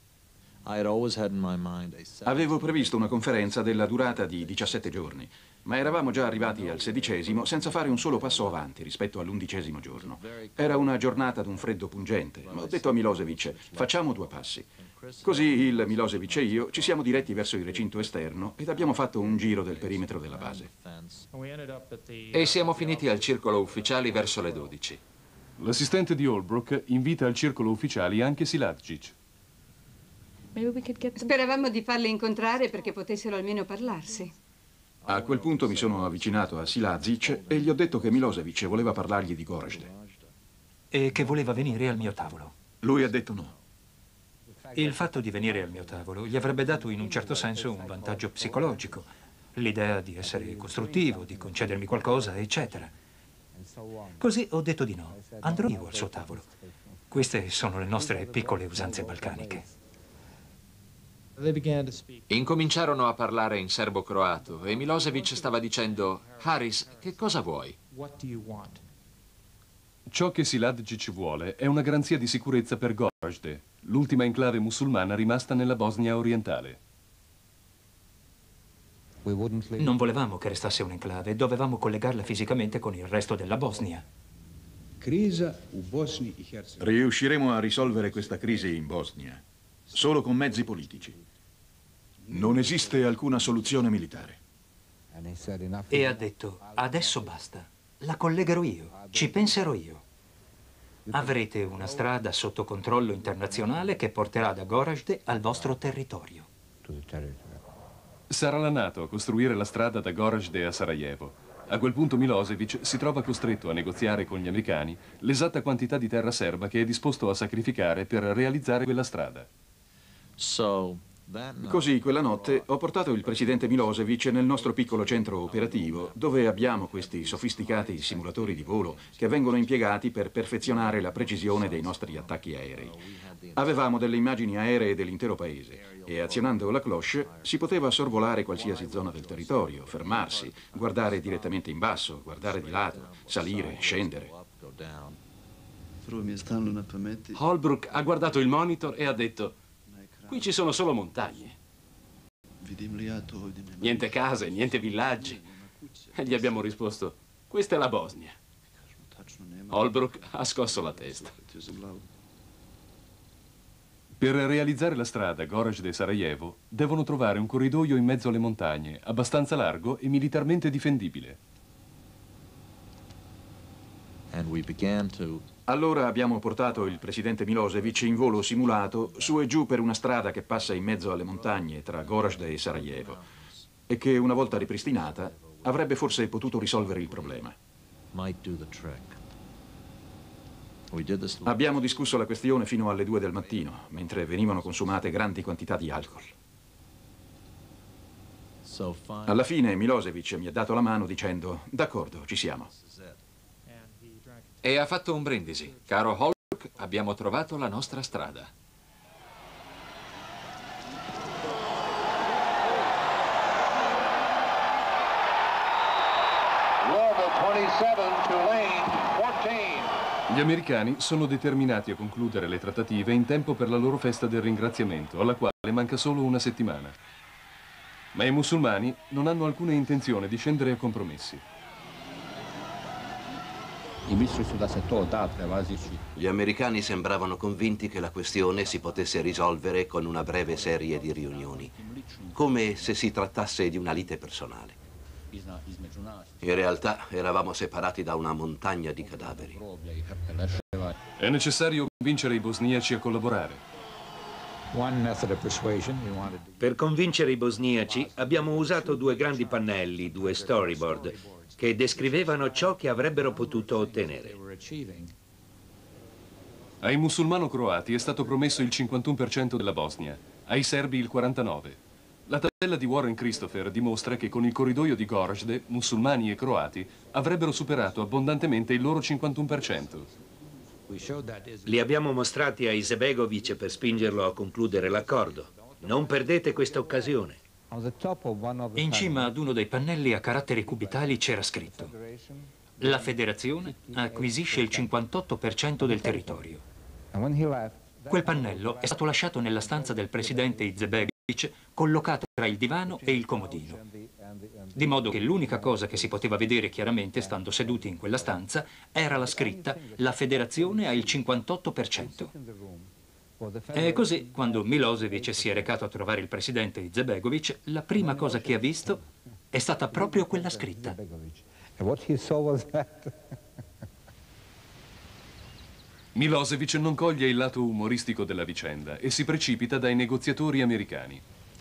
Avevo previsto una conferenza della durata di 17 giorni, ma eravamo già arrivati al 16° senza fare un solo passo avanti rispetto all'11° giorno. Era una giornata d'un freddo pungente, ma ho detto a Milosevic, facciamo 2 passi. Così il Milosevic e io ci siamo diretti verso il recinto esterno ed abbiamo fatto un giro del perimetro della base. E siamo finiti al circolo ufficiali verso le 12. L'assistente di Holbrooke invita al circolo ufficiali anche Siladžić. Speravamo di farli incontrare perché potessero almeno parlarsi. A quel punto mi sono avvicinato a Siladžić e gli ho detto che Milosevic voleva parlargli di Gorazde. E che voleva venire al mio tavolo. Lui ha detto no. Il fatto di venire al mio tavolo gli avrebbe dato in un certo senso un vantaggio psicologico. L'idea di essere costruttivo, di concedermi qualcosa, eccetera. Così ho detto di no. Andrò io al suo tavolo. Queste sono le nostre piccole usanze balcaniche. Incominciarono a parlare in serbo-croato e Milosevic stava dicendo: Haris, che cosa vuoi? Ciò che Siladžić vuole è una garanzia di sicurezza per Gorazde, l'ultima enclave musulmana rimasta nella Bosnia orientale. Non volevamo che restasse un'enclave, dovevamo collegarla fisicamente con il resto della Bosnia. Riusciremo a risolvere questa crisi in Bosnia solo con mezzi politici. Non esiste alcuna soluzione militare. E ha detto: adesso basta, la collegherò io, ci penserò io. Avrete una strada sotto controllo internazionale che porterà da Gorazde al vostro territorio. Sarà la NATO a costruire la strada da Gorazde a Sarajevo. A quel punto Milosevic si trova costretto a negoziare con gli americani l'esatta quantità di terra serba che è disposto a sacrificare per realizzare quella strada. Così, quella notte, ho portato il presidente Milosevic nel nostro piccolo centro operativo, dove abbiamo questi sofisticati simulatori di volo che vengono impiegati per perfezionare la precisione dei nostri attacchi aerei. Avevamo delle immagini aeree dell'intero paese e, azionando la cloche, si poteva sorvolare qualsiasi zona del territorio, fermarsi, guardare direttamente in basso, guardare di lato, salire, scendere. Holbrooke ha guardato il monitor e ha detto: qui ci sono solo montagne. Niente case, niente villaggi. E gli abbiamo risposto: questa è la Bosnia. Holbrooke ha scosso la testa. Per realizzare la strada Gorazde-Sarajevo devono trovare un corridoio in mezzo alle montagne, abbastanza largo e militarmente difendibile. Allora abbiamo portato il presidente Milosevic in volo simulato su e giù per una strada che passa in mezzo alle montagne tra Gorazde e Sarajevo e che, una volta ripristinata, avrebbe forse potuto risolvere il problema. Abbiamo discusso la questione fino alle 2 del mattino, mentre venivano consumate grandi quantità di alcol. Alla fine Milosevic mi ha dato la mano dicendo: d'accordo, ci siamo. E ha fatto un brindisi. Caro Holbrooke, abbiamo trovato la nostra strada. Gli americani sono determinati a concludere le trattative in tempo per la loro festa del ringraziamento, alla quale manca solo una settimana. Ma i musulmani non hanno alcuna intenzione di scendere a compromessi. Gli americani sembravano convinti che la questione si potesse risolvere con una breve serie di riunioni, come se si trattasse di una lite personale. In realtà eravamo separati da una montagna di cadaveri. È necessario convincere i bosniaci a collaborare. Per convincere i bosniaci abbiamo usato 2 grandi pannelli, 2 storyboard, che descrivevano ciò che avrebbero potuto ottenere. Ai musulmano-croati è stato promesso il 51% della Bosnia, ai serbi il 49%. La tabella di Warren Christopher dimostra che con il corridoio di Gorazde, musulmani e croati avrebbero superato abbondantemente il loro 51%. Li abbiamo mostrati a Izetbegovic per spingerlo a concludere l'accordo. Non perdete questa occasione. In cima ad uno dei pannelli a caratteri cubitali c'era scritto: la federazione acquisisce il 58% del territorio. Quel pannello è stato lasciato nella stanza del presidente Izetbegovic, collocato tra il divano e il comodino, di modo che l'unica cosa che si poteva vedere chiaramente stando seduti in quella stanza era la scritta: la federazione ha il 58%. E così, quando Milosevic si è recato a trovare il presidente Izetbegovic, la prima cosa che ha visto è stata proprio quella scritta. Milosevic non coglie il lato umoristico della vicenda e si precipita dai negoziatori americani.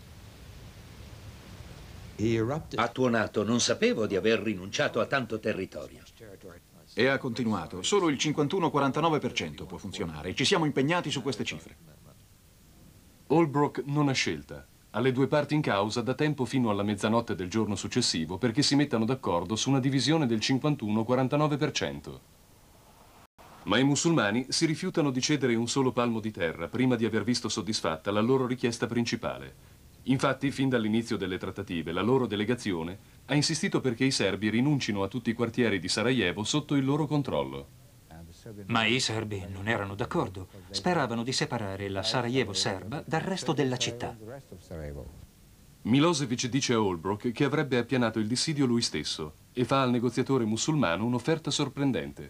Ha tuonato: non sapevo di aver rinunciato a tanto territorio. E ha continuato: solo il 51-49% può funzionare e ci siamo impegnati su queste cifre. Holbrooke non ha scelta. Ha le 2 parti in causa da tempo fino alla mezzanotte del giorno successivo perché si mettano d'accordo su una divisione del 51-49%. Ma i musulmani si rifiutano di cedere un solo palmo di terra prima di aver visto soddisfatta la loro richiesta principale. Infatti, fin dall'inizio delle trattative, la loro delegazione ha insistito perché i serbi rinuncino a tutti i quartieri di Sarajevo sotto il loro controllo. Ma i serbi non erano d'accordo. Speravano di separare la Sarajevo serba dal resto della città. Milosevic dice a Holbrooke che avrebbe appianato il dissidio lui stesso e fa al negoziatore musulmano un'offerta sorprendente.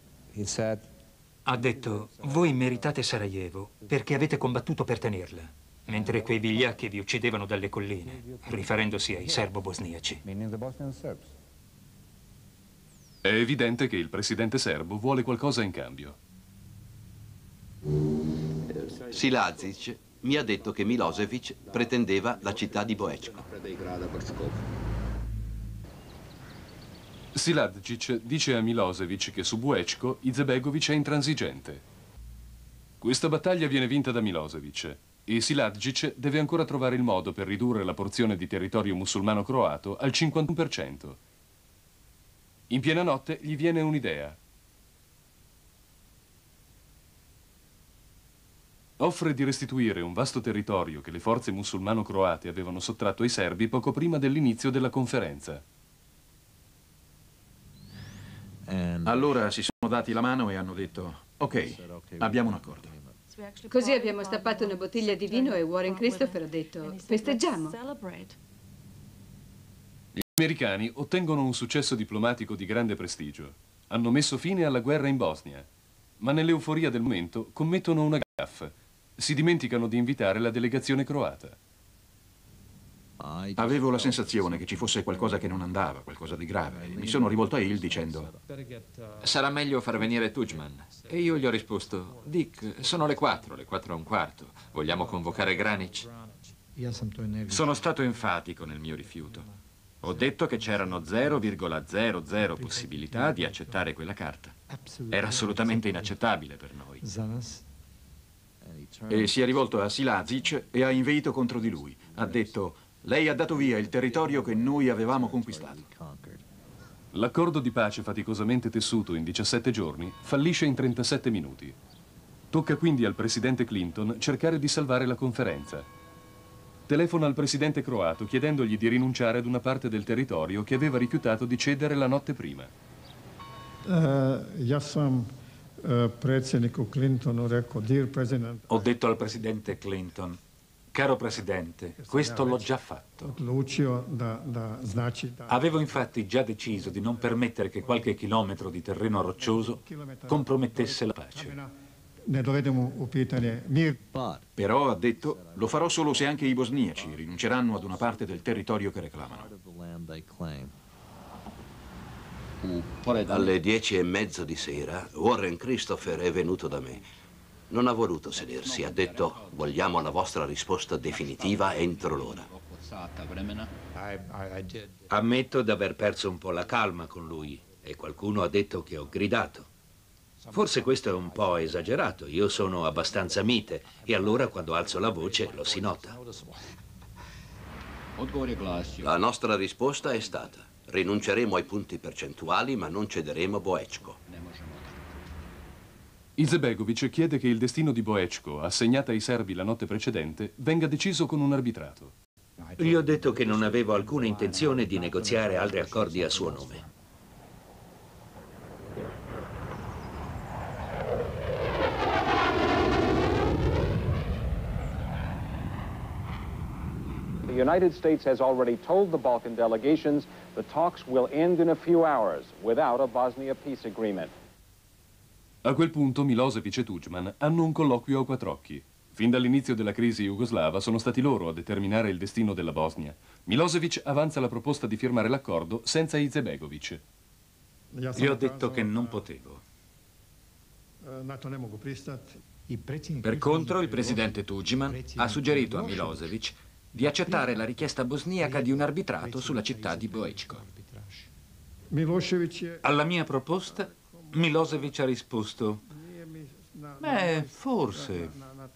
Ha detto: voi meritate Sarajevo perché avete combattuto per tenerla, mentre quei vigliacchi vi uccidevano dalle colline, riferendosi ai serbo-bosniaci. È evidente che il presidente serbo vuole qualcosa in cambio. Silazic mi ha detto che Milosevic pretendeva la città di Boečko. Silazic dice a Milosevic che su Boečko Izetbegović è intransigente. Questa battaglia viene vinta da Milosevic e Silazic deve ancora trovare il modo per ridurre la porzione di territorio musulmano croato al 51%. In piena notte gli viene un'idea. Offre di restituire un vasto territorio che le forze musulmano-croate avevano sottratto ai serbi poco prima dell'inizio della conferenza. Allora si sono dati la mano e hanno detto: ok, abbiamo un accordo. Così abbiamo stappato una bottiglia di vino e Warren Christopher ha detto: festeggiamo. Gli americani ottengono un successo diplomatico di grande prestigio. Hanno messo fine alla guerra in Bosnia, ma nell'euforia del momento commettono una gaffe. Si dimenticano di invitare la delegazione croata. Avevo la sensazione che ci fosse qualcosa che non andava, qualcosa di grave. Mi sono rivolto a Hill dicendo: sarà meglio far venire Tudjman. E io gli ho risposto: Dick, sono le 4 e un quarto. Vogliamo convocare Granic? Sono stato enfatico nel mio rifiuto. Ho detto che c'erano 0,00 possibilità di accettare quella carta. Era assolutamente inaccettabile per noi. E si è rivolto a Silazic e ha inveito contro di lui. Ha detto: lei ha dato via il territorio che noi avevamo conquistato. L'accordo di pace faticosamente tessuto in 17 giorni fallisce in 37 minuti. Tocca quindi al presidente Clinton cercare di salvare la conferenza. Telefona al presidente croato chiedendogli di rinunciare ad una parte del territorio che aveva rifiutato di cedere la notte prima. Ho detto al presidente Clinton: caro presidente, questo l'ho già fatto. Avevo infatti già deciso di non permettere che qualche chilometro di terreno roccioso compromettesse la pace. Però, ha detto, lo farò solo se anche i bosniaci rinunceranno ad una parte del territorio che reclamano. Alle 10:30 di sera, Warren Christopher è venuto da me. Non ha voluto sedersi, ha detto: vogliamo la vostra risposta definitiva entro l'ora. Ammetto di aver perso un po' la calma con lui e qualcuno ha detto che ho gridato. Forse questo è un po' esagerato, io sono abbastanza mite e allora quando alzo la voce lo si nota. La nostra risposta è stata: rinunceremo ai punti percentuali ma non cederemo Boečko. Izetbegović chiede che il destino di Boečko, assegnata ai serbi la notte precedente, venga deciso con un arbitrato. Gli ho detto che non avevo alcuna intenzione di negoziare altri accordi a suo nome. The United States has already told the Balkan delegations the talks will end in a few hours without a Bosnia peace agreement. A quel punto Milosevic e Tudjman hanno un colloquio a quattro occhi. Fin dall'inizio della crisi jugoslava sono stati loro a determinare il destino della Bosnia. Milosevic avanza la proposta di firmare l'accordo senza Izetbegović. Gli ho detto che non potevo. Per contro, il presidente Tudjman ha suggerito a Milosevic di accettare la richiesta bosniaca di un arbitrato sulla città di Boečko. Alla mia proposta, Milosevic ha risposto: beh, forse.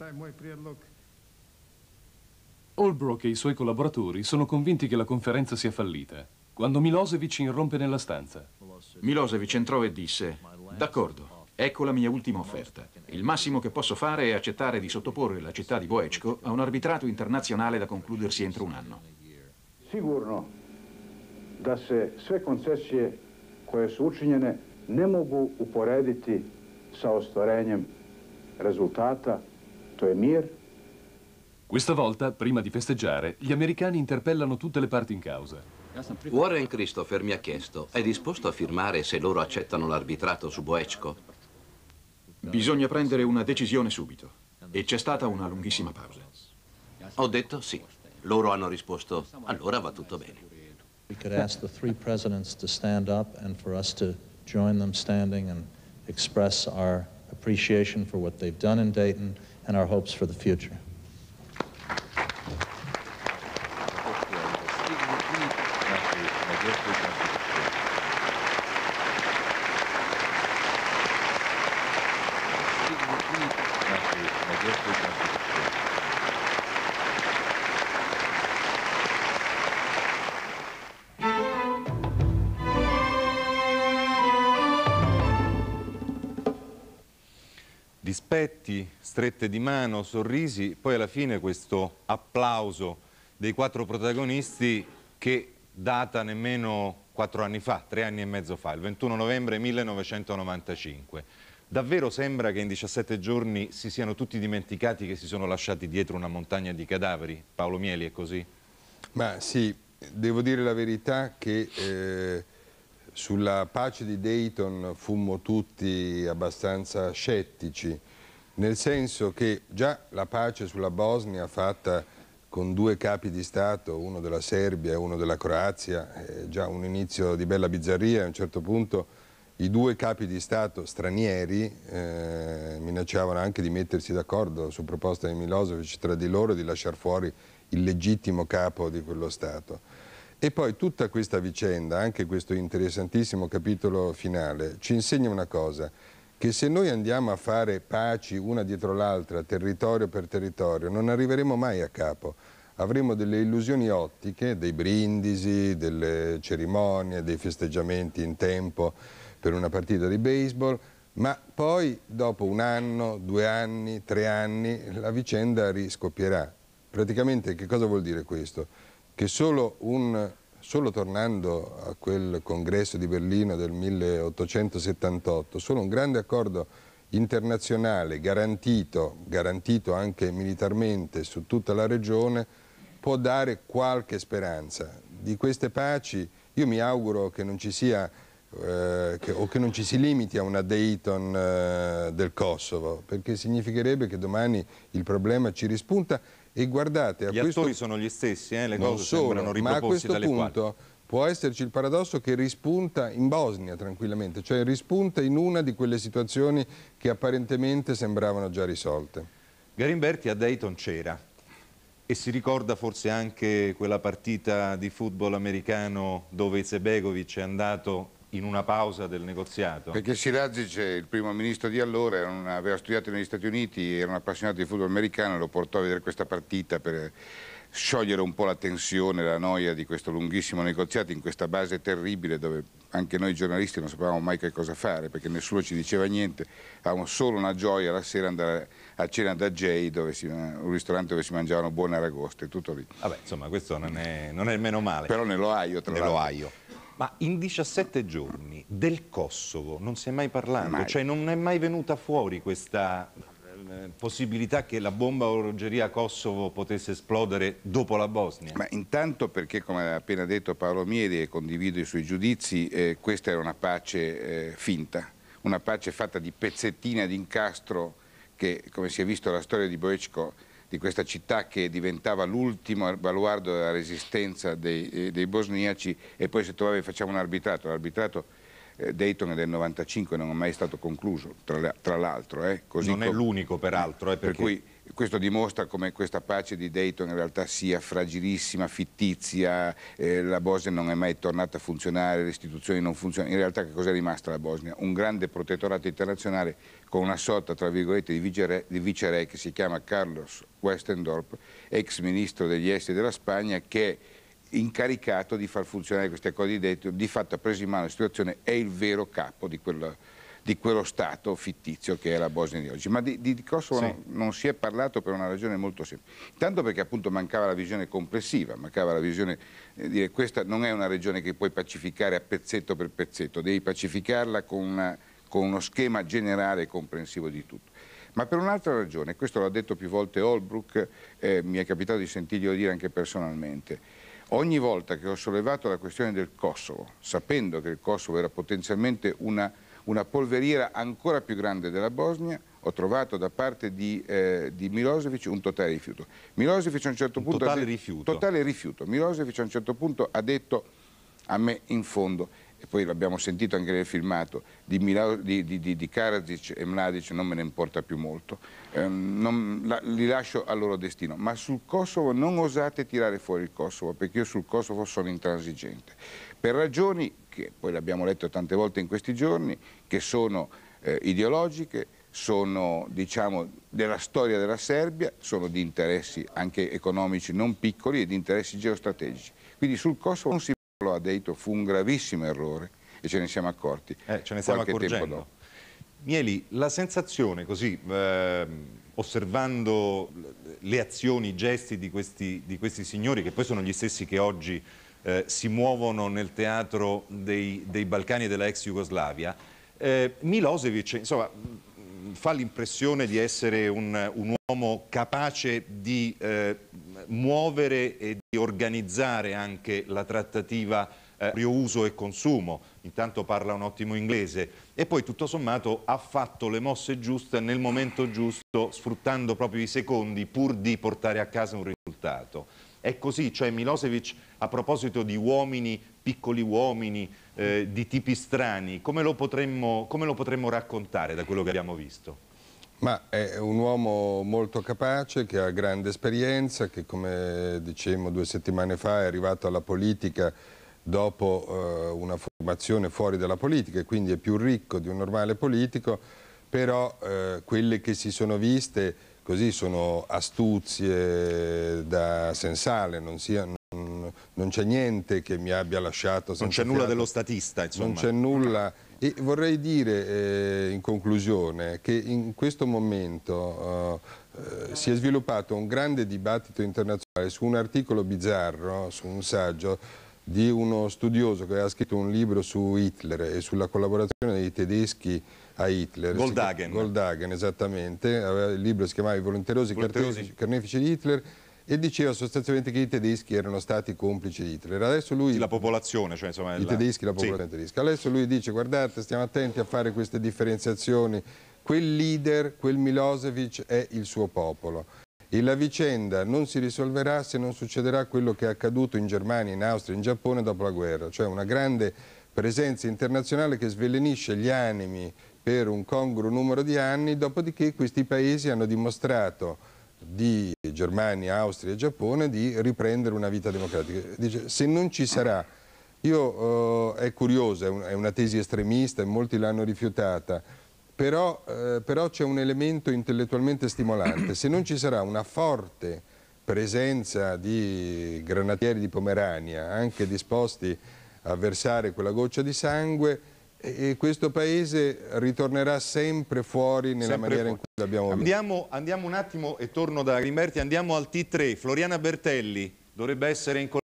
Holbrooke e i suoi collaboratori sono convinti che la conferenza sia fallita, quando Milosevic irrompe nella stanza. Milosevic entrò e disse: d'accordo, Ecco la mia ultima offerta. Il massimo che posso fare è accettare di sottoporre la città di Boečko a un arbitrato internazionale da concludersi entro un anno. Sigurno da se sve koncesije koje su učinjene ne mogu uporediti sa ostvarenjem rezultata, to je mir. Questa volta, prima di festeggiare, gli americani interpellano tutte le parti in causa. Warren Christopher mi ha chiesto, è disposto a firmare se loro accettano l'arbitrato su Boečko? Bisogna prendere una decisione subito. E c'è stata una lunghissima pausa. Ho detto sì. Loro hanno risposto, allora va tutto bene. We could ask the three presidents to stand up and for us to join them standing and express our appreciation for what they've done in Dayton and our hopes for the future. Dispetti, strette di mano, sorrisi, poi alla fine questo applauso dei quattro protagonisti che data nemmeno 4 anni fa, 3 anni e mezzo fa, il 21 novembre 1995. Davvero sembra che in 17 giorni si siano tutti dimenticati che si sono lasciati dietro una montagna di cadaveri? Paolo Mieli, è così? Ma sì, devo dire la verità che sulla pace di Dayton fummo tutti abbastanza scettici, nel senso che già la pace sulla Bosnia fatta con 2 capi di Stato, uno della Serbia e uno della Croazia, è già un inizio di bella bizzarria. A un certo punto i 2 capi di Stato stranieri minacciavano anche di mettersi d'accordo su proposta di Milosevic tra di loro di lasciar fuori il legittimo capo di quello Stato. E poi tutta questa vicenda, anche questo interessantissimo capitolo finale, ci insegna una cosa, che se noi andiamo a fare paci una dietro l'altra, territorio per territorio, non arriveremo mai a capo. Avremo delle illusioni ottiche, dei brindisi, delle cerimonie, dei festeggiamenti in tempo per una partita di baseball, ma poi dopo 1 anno, 2 anni, 3 anni, la vicenda riscoppierà. Praticamente che cosa vuol dire questo? Che solo tornando a quel congresso di Berlino del 1878, solo un grande accordo internazionale garantito anche militarmente su tutta la regione può dare qualche speranza. Di queste paci io mi auguro che non ci sia o che non ci si limiti a una Dayton del Kosovo, perché significherebbe che domani il problema ci rispunta. E guardate, gli attori sono gli stessi, le cose sembrano riproporsi ma a questo dalle punto può esserci il paradosso che rispunta in Bosnia tranquillamente, cioè rispunta in una di quelle situazioni che apparentemente sembravano già risolte. Garimberti a Dayton c'era e si ricorda forse anche quella partita di football americano dove Izetbegovic è andato in una pausa del negoziato. Perché Silazic, il primo ministro di allora, aveva studiato negli Stati Uniti, era un appassionato di football americano, lo portò a vedere questa partita per sciogliere un po' la tensione, la noia di questo lunghissimo negoziato in questa base terribile dove anche noi giornalisti non sapevamo mai che cosa fare perché nessuno ci diceva niente, avevamo solo una gioia la sera andare a cena da Jay, un ristorante dove si mangiavano buone aragoste, tutto lì. Vabbè, insomma, questo non è meno male. Però nell'Ohio, tra l'altro. Ma in 17 giorni del Kosovo non si è mai parlato, cioè non è mai venuta fuori questa possibilità che la bomba a orologeria Kosovo potesse esplodere dopo la Bosnia? Ma intanto perché, come ha appena detto Paolo Mieli, e condivido i suoi giudizi, questa era una pace finta, una pace fatta di pezzettini ad incastro che, come si è visto alla storia di Boečko, di questa città che diventava l'ultimo baluardo della resistenza dei bosniaci, e poi se tu facciamo un arbitrato, l'arbitrato Dayton è del 95, non è mai stato concluso, tra l'altro. Non è l'unico peraltro. Per cui questo dimostra come questa pace di Dayton in realtà sia fragilissima, fittizia, la Bosnia non è mai tornata a funzionare, le istituzioni non funzionano. In realtà che cosa è rimasta la Bosnia? Un grande protettorato internazionale con una sorta, tra virgolette, di viceré che si chiama Carlos Westendorp, ex ministro degli esteri della Spagna, che è incaricato di far funzionare questi accordi di Dayton, di fatto ha preso in mano la situazione, è il vero capo di di quello Stato fittizio che è la Bosnia di oggi. Ma di Kosovo sì. non si è parlato per una ragione molto semplice. Intanto perché appunto mancava la visione complessiva, mancava la visione dire questa non è una regione che puoi pacificare a pezzetto per pezzetto, devi pacificarla con uno schema generale e comprensivo di tutto. Ma per un'altra ragione, questo l'ha detto più volte Holbrooke, mi è capitato di sentirglielo dire anche personalmente. Ogni volta che ho sollevato la questione del Kosovo, sapendo che il Kosovo era potenzialmente una polveriera ancora più grande della Bosnia, ho trovato da parte di Milosevic un totale rifiuto. Milosevic a un certo punto totale rifiuto. Totale rifiuto. Milosevic a un certo punto ha detto a me in fondo, e poi l'abbiamo sentito anche nel filmato, di Karadzic e Mladic non me ne importa più molto, li lascio al loro destino, ma sul Kosovo non osate tirare fuori il Kosovo, perché io sul Kosovo sono intransigente, per ragioni che poi l'abbiamo letto tante volte in questi giorni, che sono ideologiche, sono diciamo della storia della Serbia, sono di interessi anche economici non piccoli e di interessi geostrategici. Quindi sul Kosovo non si parlò a Dayton, fu un gravissimo errore e ce ne siamo accorti ce ne stiamo qualche tempo accorgendo. dopo. Mieli, la sensazione così, osservando le azioni, i gesti di questi signori, che poi sono gli stessi che oggi si muovono nel teatro dei Balcani e della ex Jugoslavia, Milosevic, insomma, fa l'impressione di essere un uomo capace di muovere e di organizzare anche la trattativa uso e consumo. Intanto parla un ottimo inglese e poi tutto sommato ha fatto le mosse giuste nel momento giusto, sfruttando proprio i secondi pur di portare a casa un risultato. È così, cioè Milosevic, a proposito di uomini, piccoli uomini, di tipi strani, come lo potremmo raccontare da quello che abbiamo visto? Ma è un uomo molto capace, che ha grande esperienza, che come dicevamo 2 settimane fa è arrivato alla politica dopo una formazione fuori dalla politica e quindi è più ricco di un normale politico, però quelle che si sono viste così sono astuzie da sensale, non c'è niente che mi abbia lasciato senza non c'è nulla fiato. Dello statista, insomma. Non c'è nulla. E vorrei dire in conclusione che in questo momento si è sviluppato un grande dibattito internazionale su un articolo bizzarro, su un saggio di uno studioso che aveva scritto un libro su Hitler e sulla collaborazione dei tedeschi a Hitler. Goldhagen. Goldhagen, esattamente. Il libro si chiamava I volonterosi carnefici di Hitler e diceva sostanzialmente che i tedeschi erano stati complici di Hitler. Adesso lui, la popolazione, cioè insomma... I tedeschi, la popolazione tedesca. Adesso lui dice, guardate, stiamo attenti a fare queste differenziazioni. Quel leader, quel Milosevic è il suo popolo. E la vicenda non si risolverà se non succederà quello che è accaduto in Germania, in Austria, in Giappone dopo la guerra, cioè una grande presenza internazionale che svelenisce gli animi per un congruo numero di anni, dopodiché questi paesi hanno dimostrato, di Germania, Austria e Giappone, di riprendere una vita democratica. Dice, se non ci sarà, è curiosa, è una tesi estremista e molti l'hanno rifiutata, però c'è un elemento intellettualmente stimolante. Se non ci sarà una forte presenza di granatieri di Pomerania, anche disposti a versare quella goccia di sangue, e questo paese ritornerà sempre fuori nella maniera in cui l'abbiamo visto. Andiamo un attimo e torno da Grimberti, andiamo al T3. Floriana Bertelli dovrebbe essere in